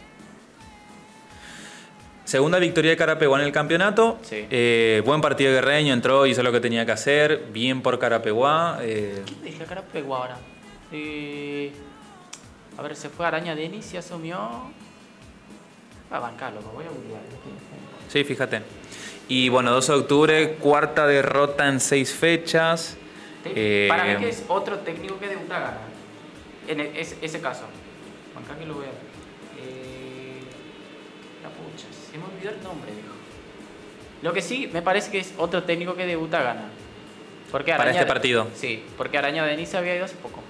Segunda victoria de Carapeguá en el campeonato. Sí. Eh, buen partido de Guerreño, entró, hizo lo que tenía que hacer. Bien por Carapeguá. eh, ¿Quién dejó cara pegó ahora? Eh, a ver, se fue Araña Denis y asumió. Va a bancarlo, lo voy a googlear. sí, fíjate. Y bueno, doce de octubre, cuarta derrota en seis fechas. Te- Eh, Para mí que es otro técnico que debuta gana. En e- ese, ese caso. Acá que lo voy a ver. Eh, la pucha, se me olvidó el nombre, viejo. Lo que sí, me parece que es otro técnico que debuta gana. Porque Para este de- partido. Sí, porque Araña Denis había ido hace poco.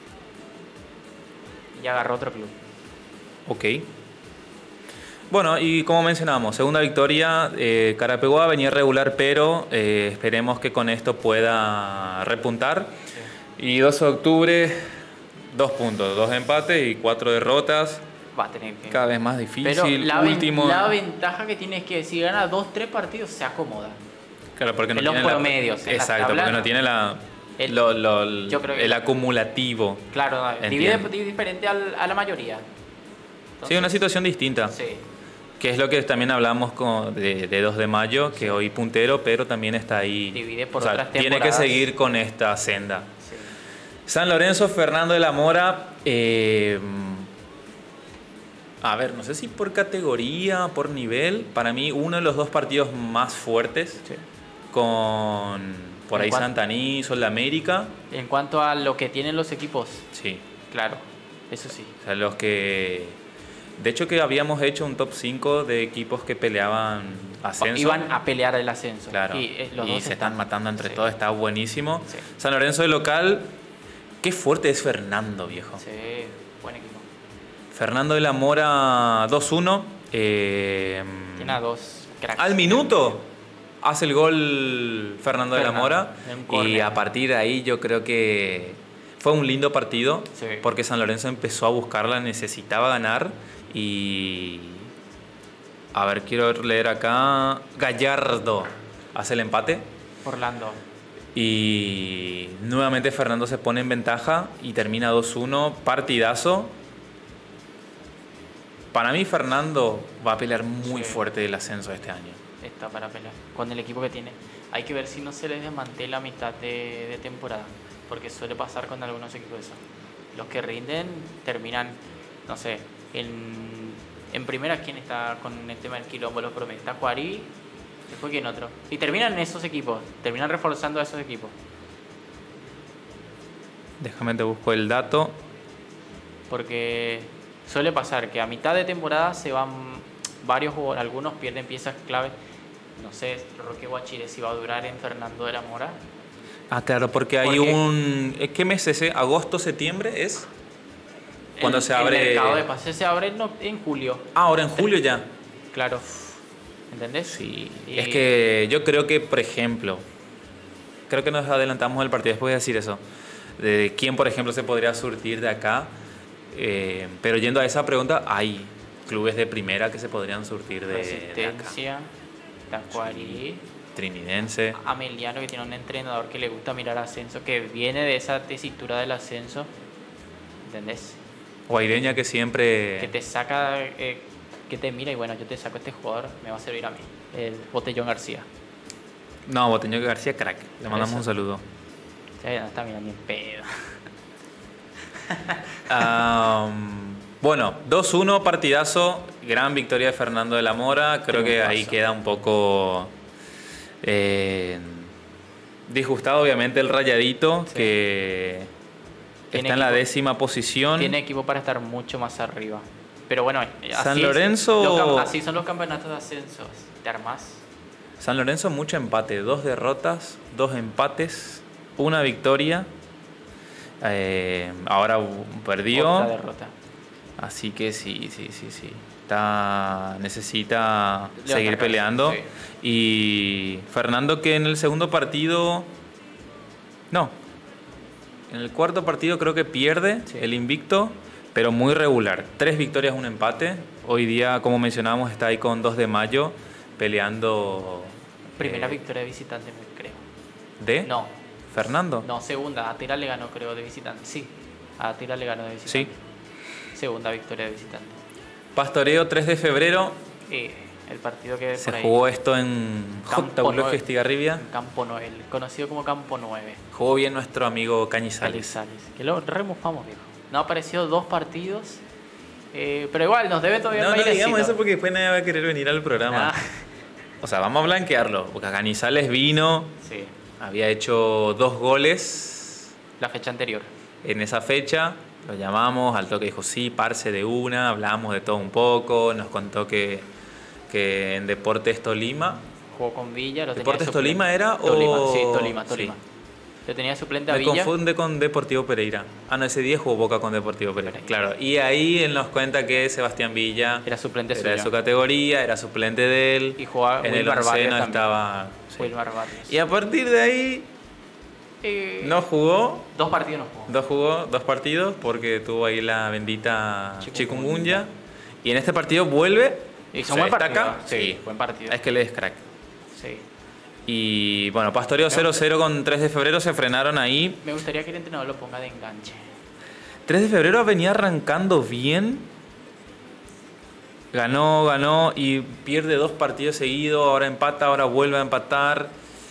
Y agarró otro club. Ok. Bueno, y como mencionábamos, segunda victoria, eh, Carapeguá venía regular, pero eh, esperemos que con esto pueda repuntar. Y doce de octubre, dos puntos, dos empates y cuatro derrotas, Va a tener que. cada vez más Pero difícil. la, ven- Último, la ventaja que tiene es que si gana dos, tres partidos se acomoda. claro, porque no en los tiene la- promedios, en la exacto, tabla, porque no no. tiene la, El- lo- lo- yo creo que- el acumulativo. Claro, divide, Entiendo. divide diferente al- a la mayoría. Sí, una situación distinta. Sí. Que es lo que también hablamos con, de, de dos de mayo, que hoy puntero, pero también está ahí. Divide por o sea, otras tiene que temporadas. seguir con esta senda. Sí. San Lorenzo, Fernando de la Mora. eh, a ver, no sé si por categoría, por nivel. Para mí, uno de los dos partidos más fuertes. Sí. Con por ¿En ahí cuán- Santaní, Sol de América. En cuanto a lo que tienen los equipos, Sí. claro, eso sí. O sea, los que. De hecho, que habíamos hecho un top cinco de equipos que peleaban ascenso. Iban a pelear el ascenso. Claro. Y, eh, los y dos se están matando entre sí. todos, está buenísimo. Sí. San Lorenzo de local. Qué fuerte es Fernando, viejo. Sí, buen equipo. Fernando de la Mora dos uno. eh, Tiene a dos cracks. al minuto hace el gol Fernando, de la Fernando, Mora. en un Y córner. a partir de ahí yo creo que fue un lindo partido. Sí. Porque San Lorenzo empezó a buscarla, necesitaba ganar. Y, A ver, quiero leer acá. Gallardo hace el empate. Orlando. Y nuevamente Fernando se pone en ventaja y termina dos uno. Partidazo. Para mí Fernando va a pelear muy Sí. fuerte el ascenso este año. Está para pelear con el equipo que tiene. Hay que ver si no se les desmantela a mitad de, de temporada, porque suele pasar con algunos equipos eso. Los que rinden terminan, no sé, en, en primera, ¿quién está con el tema del quilombo? Los promedios. Está Cuarí, después quién otro. Y terminan en esos equipos, terminan reforzando a esos equipos. Déjame te busco el dato. Porque suele pasar que a mitad de temporada se van varios jugadores, algunos pierden piezas claves. No sé, Roque Guachire si va a durar en Fernando de la Mora. Ah, claro, porque hay Porque- un... ¿Qué mes es ese? ¿Agosto, septiembre es? Cuando El- se abre... El mercado de pases se abre en, no- en julio, Ah, ahora en julio ya. claro. ¿Entendés? Sí. Y- Es que yo creo que, por ejemplo, creo que nos adelantamos del partido, después voy a decir eso, de quién, por ejemplo, se podría surtir de acá. Eh, pero yendo a esa pregunta, hay clubes de primera que se podrían surtir de, de acá. Resistencia, Tacuarí, Trinidense. Ameliano, que tiene un entrenador que le gusta mirar ascenso, que viene de esa tesitura del ascenso. ¿Entendés? Guaireña que siempre... Que te saca, eh, que te mira y bueno, yo te saco a este jugador, me va a servir a mí. El Botellón García. No, Boteño García, crack. Le mandamos Eso. un saludo. O sea, no está mirando ni en pedo. Am, bueno, dos uno, partidazo. Gran victoria de Fernando de la Mora. Creo que ahí Triunfazo. queda un poco eh, disgustado, obviamente, el Rayadito, Sí. que Tiene está en la equipo- décima posición. Tiene equipo para estar mucho más arriba. Pero bueno, así San es. Lorenzo- Los cam- así son los campeonatos de ascensos. ¿Te armás? San Lorenzo, mucho empate. Dos derrotas, dos empates, una victoria. Eh, ahora perdió. Otra derrota. Así que sí, sí, sí, sí. Está, necesita Levantar seguir cabeza, peleando. sí. Y Fernando, que en el segundo partido... No. En el cuarto partido creo que pierde Sí. el invicto, pero muy regular. Tres victorias, un empate. Hoy día, como mencionábamos, está ahí con dos de mayo peleando... Primera eh, victoria de visitante, creo. ¿De? No, ¿Fernando? no, segunda. A Tira le ganó, creo, de visitante. Sí, a Tira le ganó de visitante. Sí. Segunda victoria de visitante. Pastoreo, tres de febrero. Y el partido que Se por ahí, jugó esto en Campo J. nueve. Estigarribia. en Campo nueve, el conocido como Campo nueve. Jugó bien nuestro amigo Cañizales. Calizales. Que lo remufamos, viejo. No ha aparecido dos partidos. eh, pero igual, nos debe todavía No, un no bailecito. digamos eso porque después nadie va a querer venir al programa. Ah, O sea, vamos a blanquearlo. Porque Cañizales vino, sí, había hecho dos goles la fecha anterior. en esa fecha. Lo llamamos, al toque dijo sí, parce de una. Hablamos de todo un poco. Nos contó que, que en Deportes Tolima. Jugó con Villa. Lo tenía ¿Deportes de suplente. Tolima era o...? Tolima, sí, Tolima, Sí. Tolima. Lo tenía de suplente a Me Villa. confunde con Deportivo Pereira. Ah, no, ese día jugó Boca con Deportivo Pereira. Pereira. Claro. Y ahí él nos cuenta que Sebastián Villa Era suplente era de suyo. su categoría, era suplente de él. Y jugaba en el Wilmar onceno Barrios también. estaba. sí. Wilmar Barrios. Y a partir de ahí Eh, no jugó, Dos partidos no jugó. dos jugó dos partidos porque tuvo ahí la bendita Chikungunya. chikungunya. Y en este partido vuelve. Hizo se un buen partido. destaca. Sí, buen partido. Es que le es crack. Sí. Y bueno, Pastoreo cero cero con tres de febrero se frenaron ahí. Me gustaría que el entrenador lo ponga de enganche. tres de febrero venía arrancando bien. Ganó, ganó y pierde dos partidos seguidos. Ahora empata, ahora vuelve a empatar.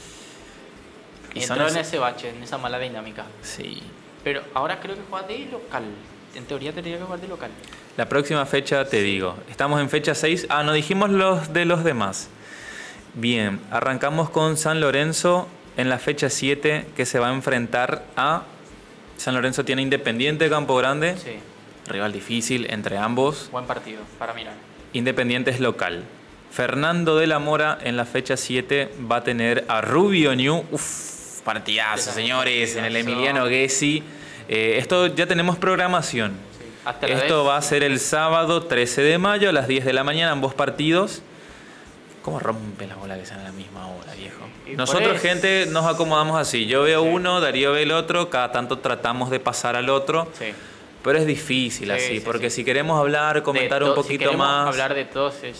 Y son Entró en ese- ese bache, en esa mala dinámica. Sí. Pero ahora creo que juega de local. En teoría tendría que jugar de local. La próxima fecha te digo. Estamos en fecha seis. Ah, no dijimos los de los demás. Bien, arrancamos con San Lorenzo en la fecha siete que se va a enfrentar a... San Lorenzo tiene Independiente de Campo Grande. Sí, Rival difícil entre ambos. buen partido para mirar. Independiente es local. Fernando de la Mora en la fecha siete va a tener a Rubio Ñu. Uf, partidazo, señores, en el Partidazo. Emiliano Gessi. Eh, esto ya tenemos programación. Sí. Hasta la Esto vez- va a ser el sábado trece de mayo a las diez de la mañana, ambos partidos. ¿Cómo rompe la bola que sean a la misma hora, viejo? Y por Nosotros, eso- gente, nos acomodamos así. Yo veo Sí. uno, Darío ve el otro, cada tanto tratamos de pasar al otro. Sí. Pero es difícil Sí, así, sí, porque sí. si queremos hablar, comentar De un to- si poquito queremos más... hablar de todos es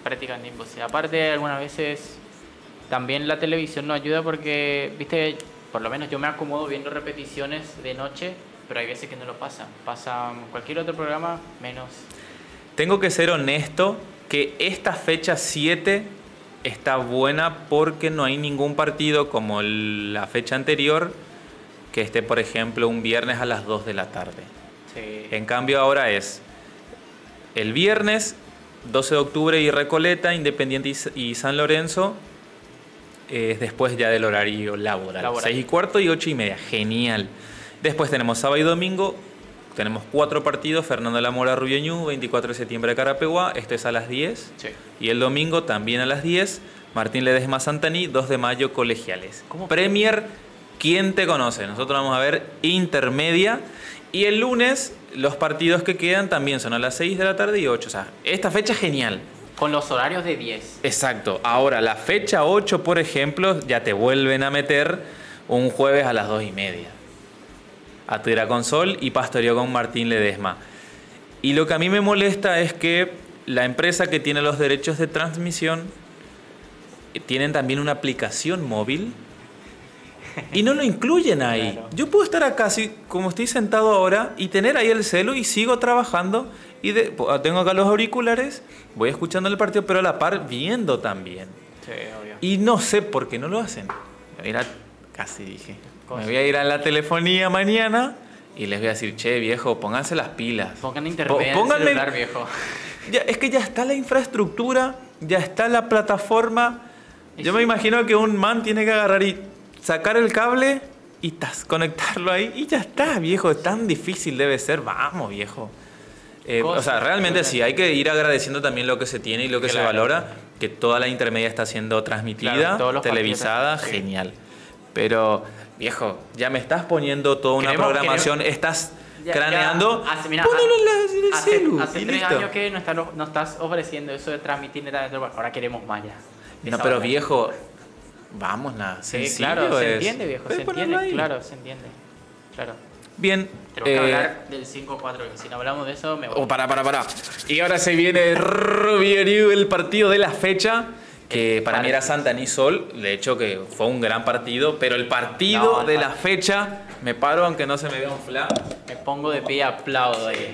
prácticamente imposible. Aparte, algunas veces también la televisión no ayuda porque, viste, por lo menos yo me acomodo viendo repeticiones de noche, pero hay veces que no lo pasan. Pasan cualquier otro programa menos. Tengo que ser honesto que esta fecha siete está buena porque no hay ningún partido como el- la fecha anterior que esté, por ejemplo, un viernes a las dos de la tarde. Sí. En cambio ahora es el viernes, doce de octubre y Recoleta, Independiente y S- y San Lorenzo, es después ya del horario laboral. Laboral. seis y cuarto y ocho y media. Genial. Después tenemos sábado y domingo. Tenemos cuatro partidos. Fernando de la Mora, Rubio Ñu, veinticuatro de septiembre, Carapeguá. Este es a las diez. Sí. Y el domingo también a las diez. Martín Ledesma, Santaní, dos de mayo, Colegiales. ¿Cómo? Premier, ¿quién te conoce? Nosotros vamos a ver Intermedia. Y el lunes los partidos que quedan también son a las seis de la tarde y ocho. O sea, esta fecha es genial. Con los horarios de diez. Exacto. Ahora, la fecha ocho, por ejemplo, ya te vuelven a meter un jueves a las dos y media. Atuira con Sol y Pastoreo con Martín Ledesma. Y lo que a mí me molesta es que la empresa que tiene los derechos de transmisión eh, tienen también una aplicación móvil y no lo incluyen ahí. Claro. Yo puedo estar acá, así como estoy sentado ahora, y tener ahí el celu y sigo trabajando. Y de- tengo acá los auriculares, voy escuchando el partido, pero a la par viendo también. Sí, obvio. Y no sé por qué no lo hacen. Me voy a ir a- casi dije. Cosa. Me voy a ir a la telefonía mañana y les voy a decir, che, viejo, pónganse las pilas. Pongan internet en pónganme- el celular, viejo. Ya, es que ya está la infraestructura, ya está la plataforma. Yo me imagino que un man tiene que agarrar y sacar el cable y tas, conectarlo ahí y ya está, viejo. Tan difícil debe ser. Vamos, viejo. Eh, o sea, realmente sí, hay que ir agradeciendo también lo que se tiene y lo que se Claro. valora, que toda la intermedia está siendo transmitida, Claro, todos los televisada, partidos, sí. genial. Pero, viejo, ya me estás poniendo toda una Queremos- programación, estás Ya- craneando. ya hace- mira, Ponelo en, la- en el hace, celu hace y tres listo. años que nos, están, nos estás ofreciendo eso de transmitir en la- ahora queremos más ya. No, Esa pero hora. viejo, vamos, nada. Sí, sencillo claro, se es. entiende, viejo, Puedes se ponerlo entiende, ahí. claro, se entiende. Claro. Bien. Tenemos que eh, hablar del cinco cuatro, que si no hablamos de eso me voy. Oh, para, para, para. Y ahora se viene Rubio Ñu, el partido de la fecha. Que para mí era Santaní Sol. De hecho, que fue un gran partido. Pero el partido No, el de par- la fecha, me paro aunque no se me vea un flash. Me pongo de pie y aplaudo ahí.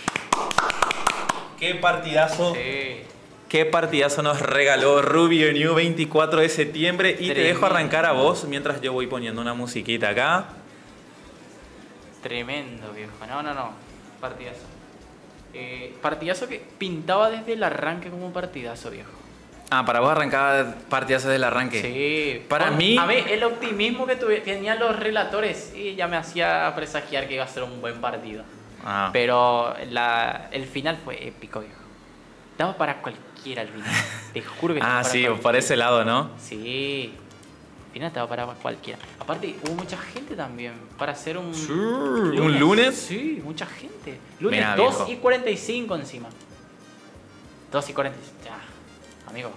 Qué partidazo. Sí. Qué partidazo nos regaló Rubio Ñu, veinticuatro de septiembre. Y te Tremendo. dejo arrancar a vos mientras yo voy poniendo una musiquita acá. Tremendo, viejo. No, no, no. Partidazo. Eh, partidazo que pintaba desde el arranque como un partidazo, viejo. Ah, para vos arrancaba partidazo del arranque. Sí. Para Con- mí- A ver, el optimismo que tuve- tenían los relatores y ya me hacía presagiar que iba a ser un buen partido. Ah. Pero la, el final fue épico, viejo. Daba para cualquiera el final. Te juro que Ah, daba para sí, cualquiera. por ese lado, ¿no? Sí. Al final estaba para cualquiera. Aparte, hubo mucha gente también. Para hacer un. Sí, ¿un lunes? Sí, mucha gente. Lunes Mira, dos viejo. y cuarenta y cinco encima. dos y cuarenta y cinco. Ya. Amigo.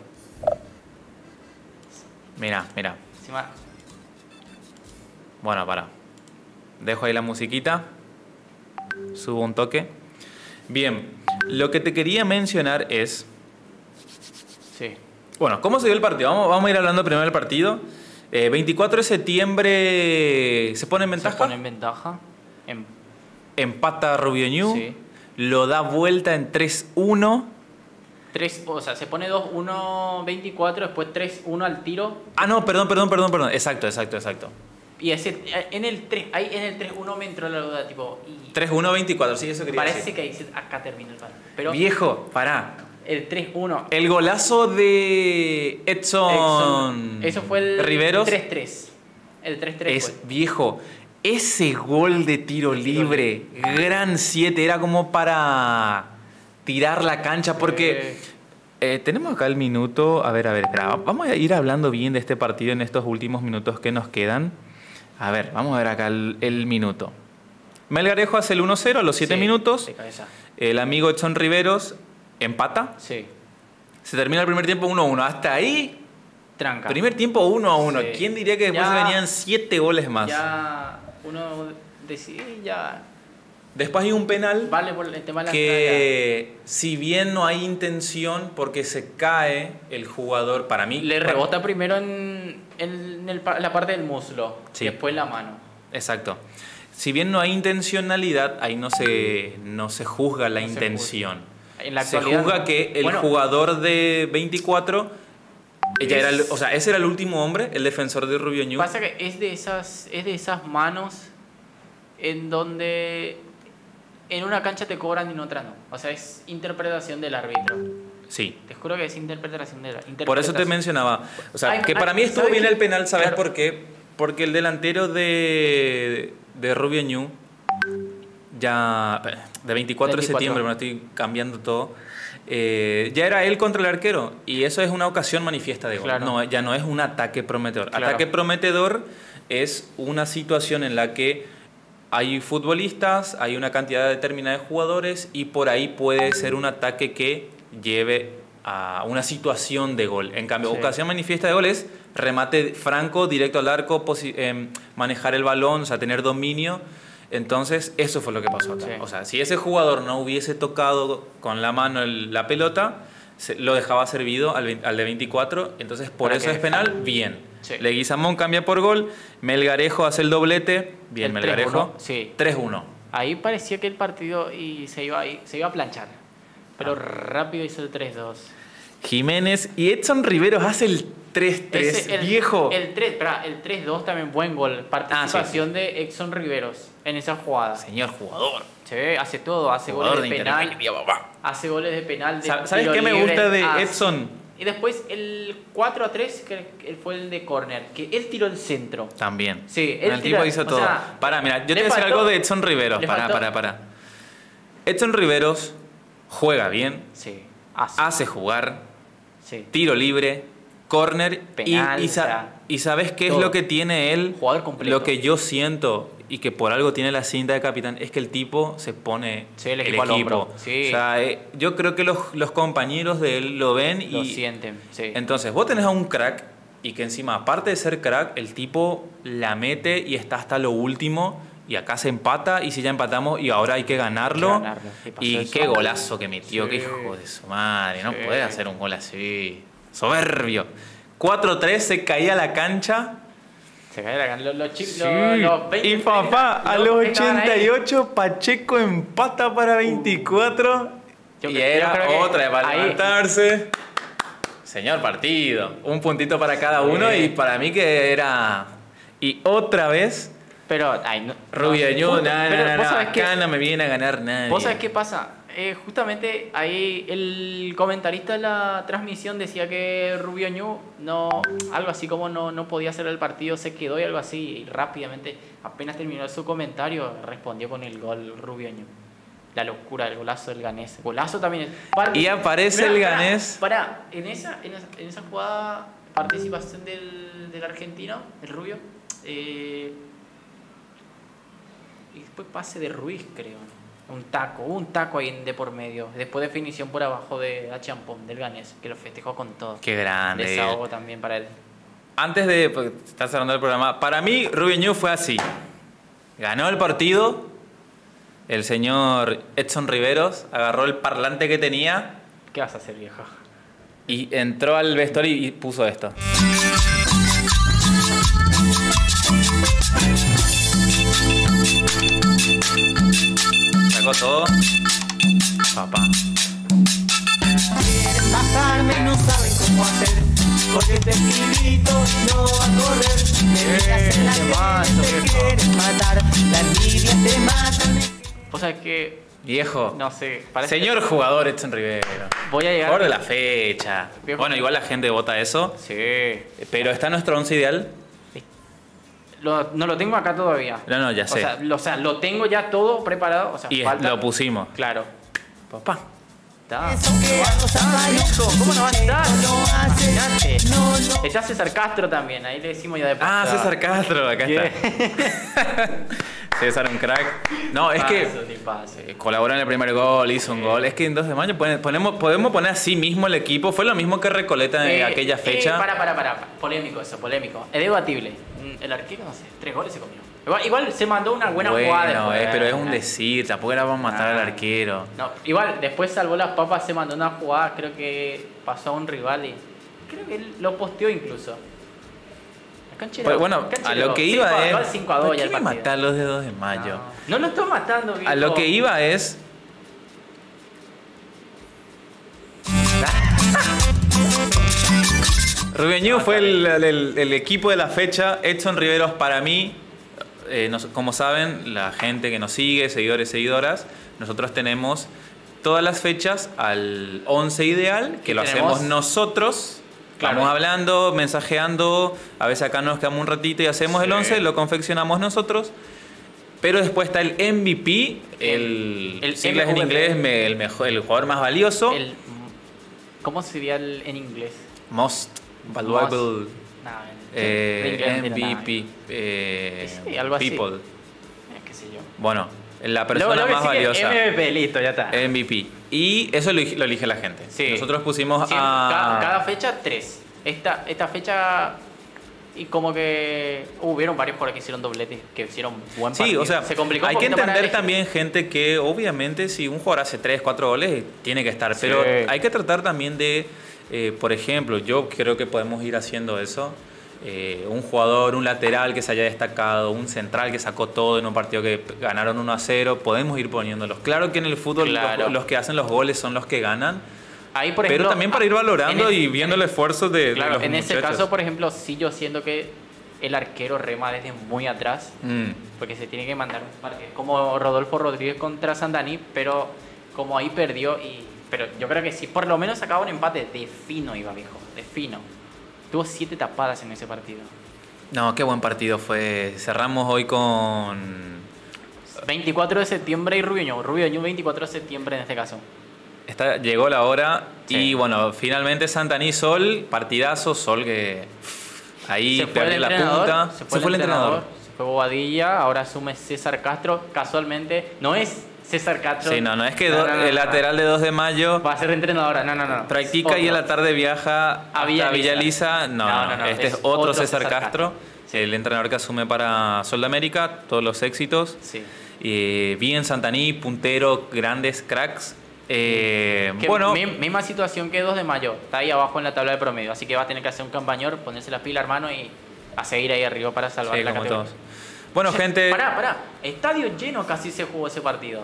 Mira, mira. Encima. Bueno, para. Dejo ahí la musiquita. Subo un toque. Bien, lo que te quería mencionar es... Sí. Bueno, ¿cómo se dio el partido? Vamos, vamos a ir hablando primero del partido. Eh, veinticuatro de septiembre se pone en ventaja. Se pone en ventaja. En, Empata Rubio Ñu. Sí. Lo da vuelta en tres uno. tres, o sea, se pone dos uno veinticuatro, después tres uno al tiro. Ah, no, perdón, perdón, perdón, perdón. Exacto, exacto, exacto. Y ese, en el tres, ahí en el tres uno me entró la duda, tipo. Y tres uno veinticuatro, sí, eso quería parece decir. que ahí se- acá termina el partido. Pero Viejo, pará. el tres uno. El golazo de Edson, Exxon- Eso fue el Riveros tres tres. El tres tres es viejo. Ese gol de tiro libre, gran siete, era como para tirar la cancha porque eh, tenemos acá el minuto. A ver, a ver, espera, vamos a ir hablando bien de este partido en estos últimos minutos que nos quedan. A ver, vamos a ver acá el, el minuto. Melgarejo hace el uno cero a los siete Sí, minutos. de cabeza. El amigo Edson Riveros empata. Sí. Se termina el primer tiempo uno a uno. Hasta ahí, Tranca. primer tiempo uno a uno. Sí. ¿Quién diría que después Ya- se venían siete goles más? Ya uno decide ya. Después hay un penal Vale por el tema de la que, si bien no hay intención, porque se cae el jugador, para mí... Le para- rebota primero en, en el pa- la parte del muslo, Sí. después la mano. Exacto. Si bien no hay intencionalidad, ahí no se, no se juzga la No se intención. En la Se actualidad, juzga que el bueno, jugador de veinticuatro, ella Es- era el- o sea, ese era el último hombre, el defensor de Rubio Ñu. Pasa que es de esas, es de esas manos en donde en una cancha te cobran y en otra no. O sea, es interpretación del árbitro. Sí. Te juro que es interpretación del árbitro. Por eso te mencionaba. O sea, Ay, que ay, para mí estuvo ¿sabes bien qué? el penal, ¿sabes Claro. por qué? Porque el delantero de, de Rubio Ñu, ya de veinticuatro de veinticuatro. septiembre, bueno, estoy cambiando todo, eh, ya era él contra el arquero. Y eso es una ocasión manifiesta de gol. Claro. No, ya no es un ataque prometedor. Claro. Ataque prometedor es una situación en la que hay futbolistas, hay una cantidad determinada de jugadores y por ahí puede ser un ataque que lleve a una situación de gol. En cambio, Sí. ocasión manifiesta de gol es remate franco, directo al arco, posi- eh, manejar el balón, o sea, tener dominio. Entonces, eso fue lo que pasó acá. Sí. O sea, si ese jugador no hubiese tocado con la mano el- la pelota, se- lo dejaba servido al, vein- al de veinticuatro. Entonces, por Para eso que- es penal, bien. Sí. Leguizamón cambia por gol, Melgarejo hace el doblete, bien El Melgarejo. tres uno, sí. tres uno. Ahí parecía que el partido y se iba, ahí- se iba a planchar. Pero rápido hizo el tres dos. Jiménez y Edson Riveros hace el tres tres. Ese, el, Viejo. El tres, espera, el tres dos también buen gol. Participación de Exxon Riveros en esa jugada. Señor jugador. Se ve, hace todo, hace Jugador goles de, de penal. Intermedia, papá. Hace goles de penal. De Sa- ¿Sabes tiro qué me libre, gusta de hace- Edson? Y después el cuatro a tres, que él fue el de córner, que él tiró el centro. También. Sí, él el tira- tipo hizo o todo. sea, para, mira, yo te le voy a decir faltó- algo de Edson Riveros. le Para, faltó- para, para. Edson Riveros juega bien, Sí, hace. hace jugar, Sí. tiro libre, córner y- Penal, y, sa- o sea, y sabes qué es todo. lo que tiene él, Jugador completo. lo que yo siento y que por algo tiene la cinta de capitán es que el tipo se pone Sí, el equipo al hombro, sí. O sea, eh, yo creo que los, los compañeros de él lo ven Lo y sienten, sí. entonces vos tenés a un crack y que encima aparte de ser crack el tipo la mete y está hasta lo último. Y acá se empata y si ya empatamos y ahora hay que ganarlo. Hay que ganarlo. ¿Qué pasó Y eso? qué golazo que metió, Sí. qué hijo de su madre. No Sí. puede hacer un gol así. Soberbio. cuatro tres, se caía la cancha. Se cae la los, los chicos. Sí. Los, los veinte, Y papá, treinta, a los que estaban ahí. ochenta y ocho Pacheco empata para veinticuatro. Yo y creo- yo era creo que otra para ahí- levantarse. Señor partido. Un puntito para cada uno Sí. y para mí que era... Y otra vez... Pero, ay, no. Rubio no, Ñu, punto. nada, Pero nada, vos nada, sabés que- acá no me viene a ganar nadie. ¿Vos sabés qué pasa? Eh, justamente ahí el comentarista de la transmisión decía que Rubio Ñu no, algo así como no, no podía hacer el partido, se quedó y algo así. Y rápidamente, apenas terminó su comentario, respondió con el gol Rubio Ñu. La locura, el golazo del ganés. Golazo también. Par- Y aparece el Mirá, ganés. Pará, pará, en esa, en esa, en esa jugada, participación del, del argentino, el Rubio. Eh, y después pase de Ruiz, creo. Un taco, un taco ahí de por medio. Después definición por abajo de a Champón, del ganés, que lo festejó con todo. Qué grande. Desahogo también para él. Antes de pues, estar cerrando el programa, para mí Rubio Ñu fue así. Ganó el partido, el señor Edson Riveros agarró el parlante que tenía ¿Qué vas a hacer, viejo? y entró al vestuario y puso esto. Sacó todo. Papá. Quieren bajarme y no saben cómo hacer. Porque este pibito no va a correr. Me miras en la qué tele, macho, me viejo. quieren matar. La envidia te mata. Vos sabés que, Viejo. no sé, parece Señor jugador Edson Rivero. voy a llegar. Jugador de la fecha. Viejo. Bueno, igual la gente vota eso. Sí. Pero está nuestro once ideal. Lo- no lo tengo acá todavía. No, no, ya sé. O sea, lo, o sea, lo tengo ya todo preparado. O sea, Y falta. lo pusimos. Claro. Papá. Está. Eso que hago Loco, ¿cómo no va a estar? No hace. Imagínate. No, no. Está César Castro también, ahí le decimos ya de Ah, pasada. César Castro, acá Yeah. está. César, un crack. No, es que Paso, ni paso. eh, colaboró en el primer gol, hizo un gol. Es que en dos de mayo pone- ponemos, podemos poner así mismo el equipo. Fue lo mismo que Recoleta en Eh, aquella eh, fecha. para, para, para. Polémico eso, polémico. Es debatible. Mm, El arquero, no sé, tres goles se comió. Igual, igual se mandó una buena bueno, jugada. Después, eh, pero es un eh. decir, tampoco era para matar Ah. al arquero. No, igual, después salvó las papas, se mandó una jugada, creo que pasó a un rival y creo que él lo posteó incluso. El canchero, Pues, bueno, el canchero, a lo que iba cinco, es... igual cinco a dos ¿Por ya qué el me partido. matar los dedos de mayo? No, no lo estoy matando, viejo. A lo que iba es... Rubén Ñu fue el, el- el equipo de la fecha. Edson Riveros para mí, eh, nos- como saben, la gente que nos sigue, seguidores, seguidoras, nosotros tenemos todas las fechas al once ideal, que lo Tenemos- hacemos nosotros. Claro. Vamos hablando, mensajeando, a veces acá nos quedamos un ratito y hacemos el Sí. once, lo confeccionamos nosotros. Pero después está el M V P, el, El siglas en M V P. inglés, me- el, mejor, el jugador más valioso. El- ¿Cómo sería el, en inglés? Most valuable No, en- eh, de inglés no tiene nada. M V P eh, Sí, algo así. people. Eh, qué sé yo. Bueno, la Luego- persona luego más sigue valiosa. M V P, listo, ya está. M V P. Y eso lo, lo elige la gente. Sí. Nosotros pusimos Sí, a... cada, cada fecha, tres. Esta, esta fecha... Y como que hubieron varios por aquí que hicieron dobletes, que hicieron buen Sí, partido. o sea, Se complicó un hay que poquito para entender elegir. también, gente, que obviamente si un jugador hace tres, cuatro goles, tiene que estar. Sí. Pero hay que tratar también de, eh, por ejemplo, yo creo que podemos ir haciendo eso. Eh, un jugador, un lateral que se haya destacado, un central que sacó todo en un partido que ganaron uno a cero, podemos ir poniéndolos. Claro que en el fútbol Claro. los, los que hacen los goles son los que ganan, Ahí, por pero ejemplo, también para ir valorando en el- y viendo el esfuerzo de, de Claro, los en ese muchachos. caso, por ejemplo, sí yo siento que el arquero rema desde muy atrás, Mm. porque se tiene que mandar un par, que es como Rodolfo Rodríguez contra Sandaní, pero como ahí perdió y pero yo creo que sí, por lo menos sacaba un empate de fino iba, viejo, de fino. Tuvo siete tapadas en ese partido. No, qué buen partido fue. Cerramos hoy con... veinticuatro de septiembre y Rubio Rubio veinticuatro de septiembre en este caso. Está, llegó la hora Sí. y bueno, finalmente Santaní Sol, partidazo, Sol que ahí Se fue perdió el la entrenador, punta. se fue, el entrenador, se fue Bobadilla, ahora asume César Castro, casualmente, no es César Castro. Sí, no, no es que No, do- no, no, el no. lateral de dos de mayo Va a ser entrenadora, no, no, no. practica Es y en la otro. tarde viaja A hasta Villa Villa Elisa. Elisa. No, No, no, no, no, este es, es otro otro César, César Castro, Castro. el entrenador que asume para Sol de América, todos los éxitos. Sí. Eh, bien Santaní, puntero, grandes cracks. Eh, Que bueno, mi- misma situación que dos de mayo, está ahí abajo en la tabla de promedio, así que va a tener que hacer un campañón, ponerse las pilas, hermano, y a seguir ahí arriba para salvar sí, la como categoría. todos. Bueno, gente. Pará, pará, estadio lleno casi se jugó ese partido.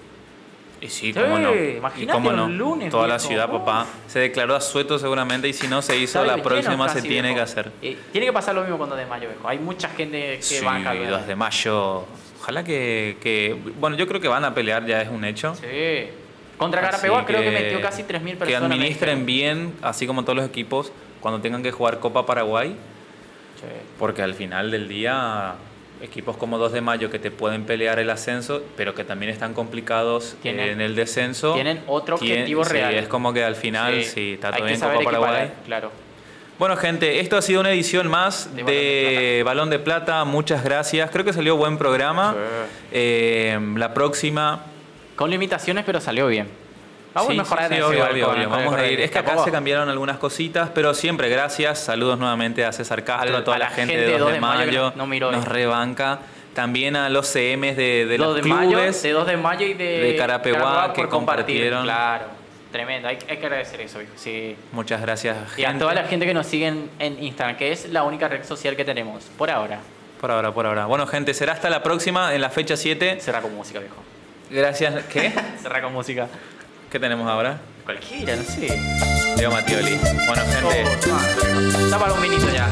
Y sí, Sí, cómo no. imagínate Y cómo no. un lunes, Toda la viejo. ciudad, papá. Se declaró asueto seguramente y si no se hizo, Estadio la lleno próxima se casi, tiene viejo. que hacer. Eh, tiene que pasar lo mismo con dos de mayo, viejo. Hay mucha gente que Sí, banca. ¿verdad? dos de mayo. Ojalá que, que- Bueno, yo creo que van a pelear, ya es un hecho. Sí. Contra Así Carapeguá creo que metió casi tres mil Que personas. me administren dijeron. bien, así como todos los equipos, cuando tengan que jugar Copa Paraguay. Sí. Porque al final del día, equipos como dos de mayo que te pueden pelear el ascenso, pero que también están complicados Tienen- en el descenso. tienen otro tien- objetivo sí, real. Es como que al final, Sí. sí, está Hay todo que bien saber Copa Paraguay. equiparar, claro. Bueno, gente, esto ha sido una edición más De de, Balón de Plata. Muchas gracias. Creo que salió buen programa. Sí. Eh, la próxima. Con limitaciones, pero salió bien. Vamos Sí, a mejorar sí, sí, eso obvio, igual obvio, con- obvio. con el Vamos a ir. correo. Es que acá Tampoco- se cambiaron algunas cositas, pero siempre gracias. Saludos nuevamente a César Castro, Al- a toda a la, la gente, gente de dos de mayo. que no- no miró nos esto. rebanca. También a los C Ms de, de los dos de mayo, clubes. de dos de mayo y de, de Carapeguá que por compartir. compartieron. Claro, tremendo. Hay, hay que agradecer eso, viejo. Sí. Muchas gracias, Y a gente. toda la gente que nos sigue en, en Instagram, que es la única red social que tenemos, por ahora. Por ahora, por ahora. Bueno, gente, será hasta la próxima en la fecha siete. Cerra con música, viejo. Gracias. ¿Qué? Cerra con música. ¿Qué tenemos ahora? Cualquiera, no sé. Leo Mattioli. Bueno, gente. Oh, tapa un vinito ya.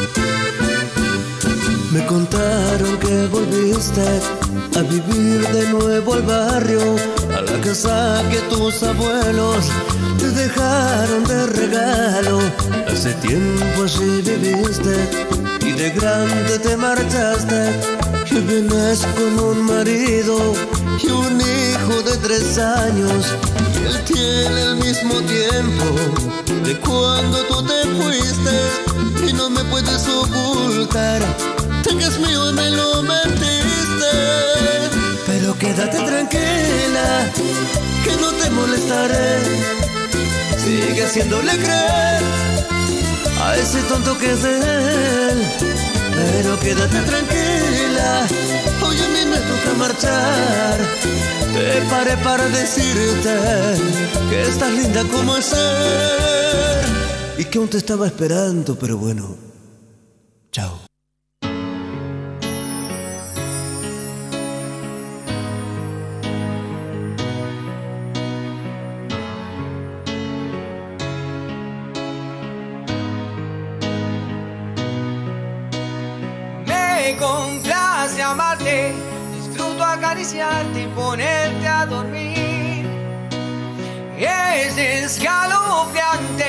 Me contaron que volviste a vivir de nuevo al barrio, a la casa que tus abuelos te dejaron de regalo. Hace tiempo así viviste y de grande te marchaste. Y vienes con un marido y un hijo de tres años. Y él tiene el mismo tiempo de cuando tú te fuiste. Y no me puedes ocultar que es mío y me lo metiste. Pero quédate tranquila, que no te molestaré. Sigue haciéndole creer a ese tonto que es de él. Pero quédate tranquila, hoy a mí me toca marchar. Te paré para decirte que estás linda como ayer y que aún te estaba esperando, pero bueno, chao. Me complace amarte, disfruto acariciarte y ponerte a dormir. Es escalofriante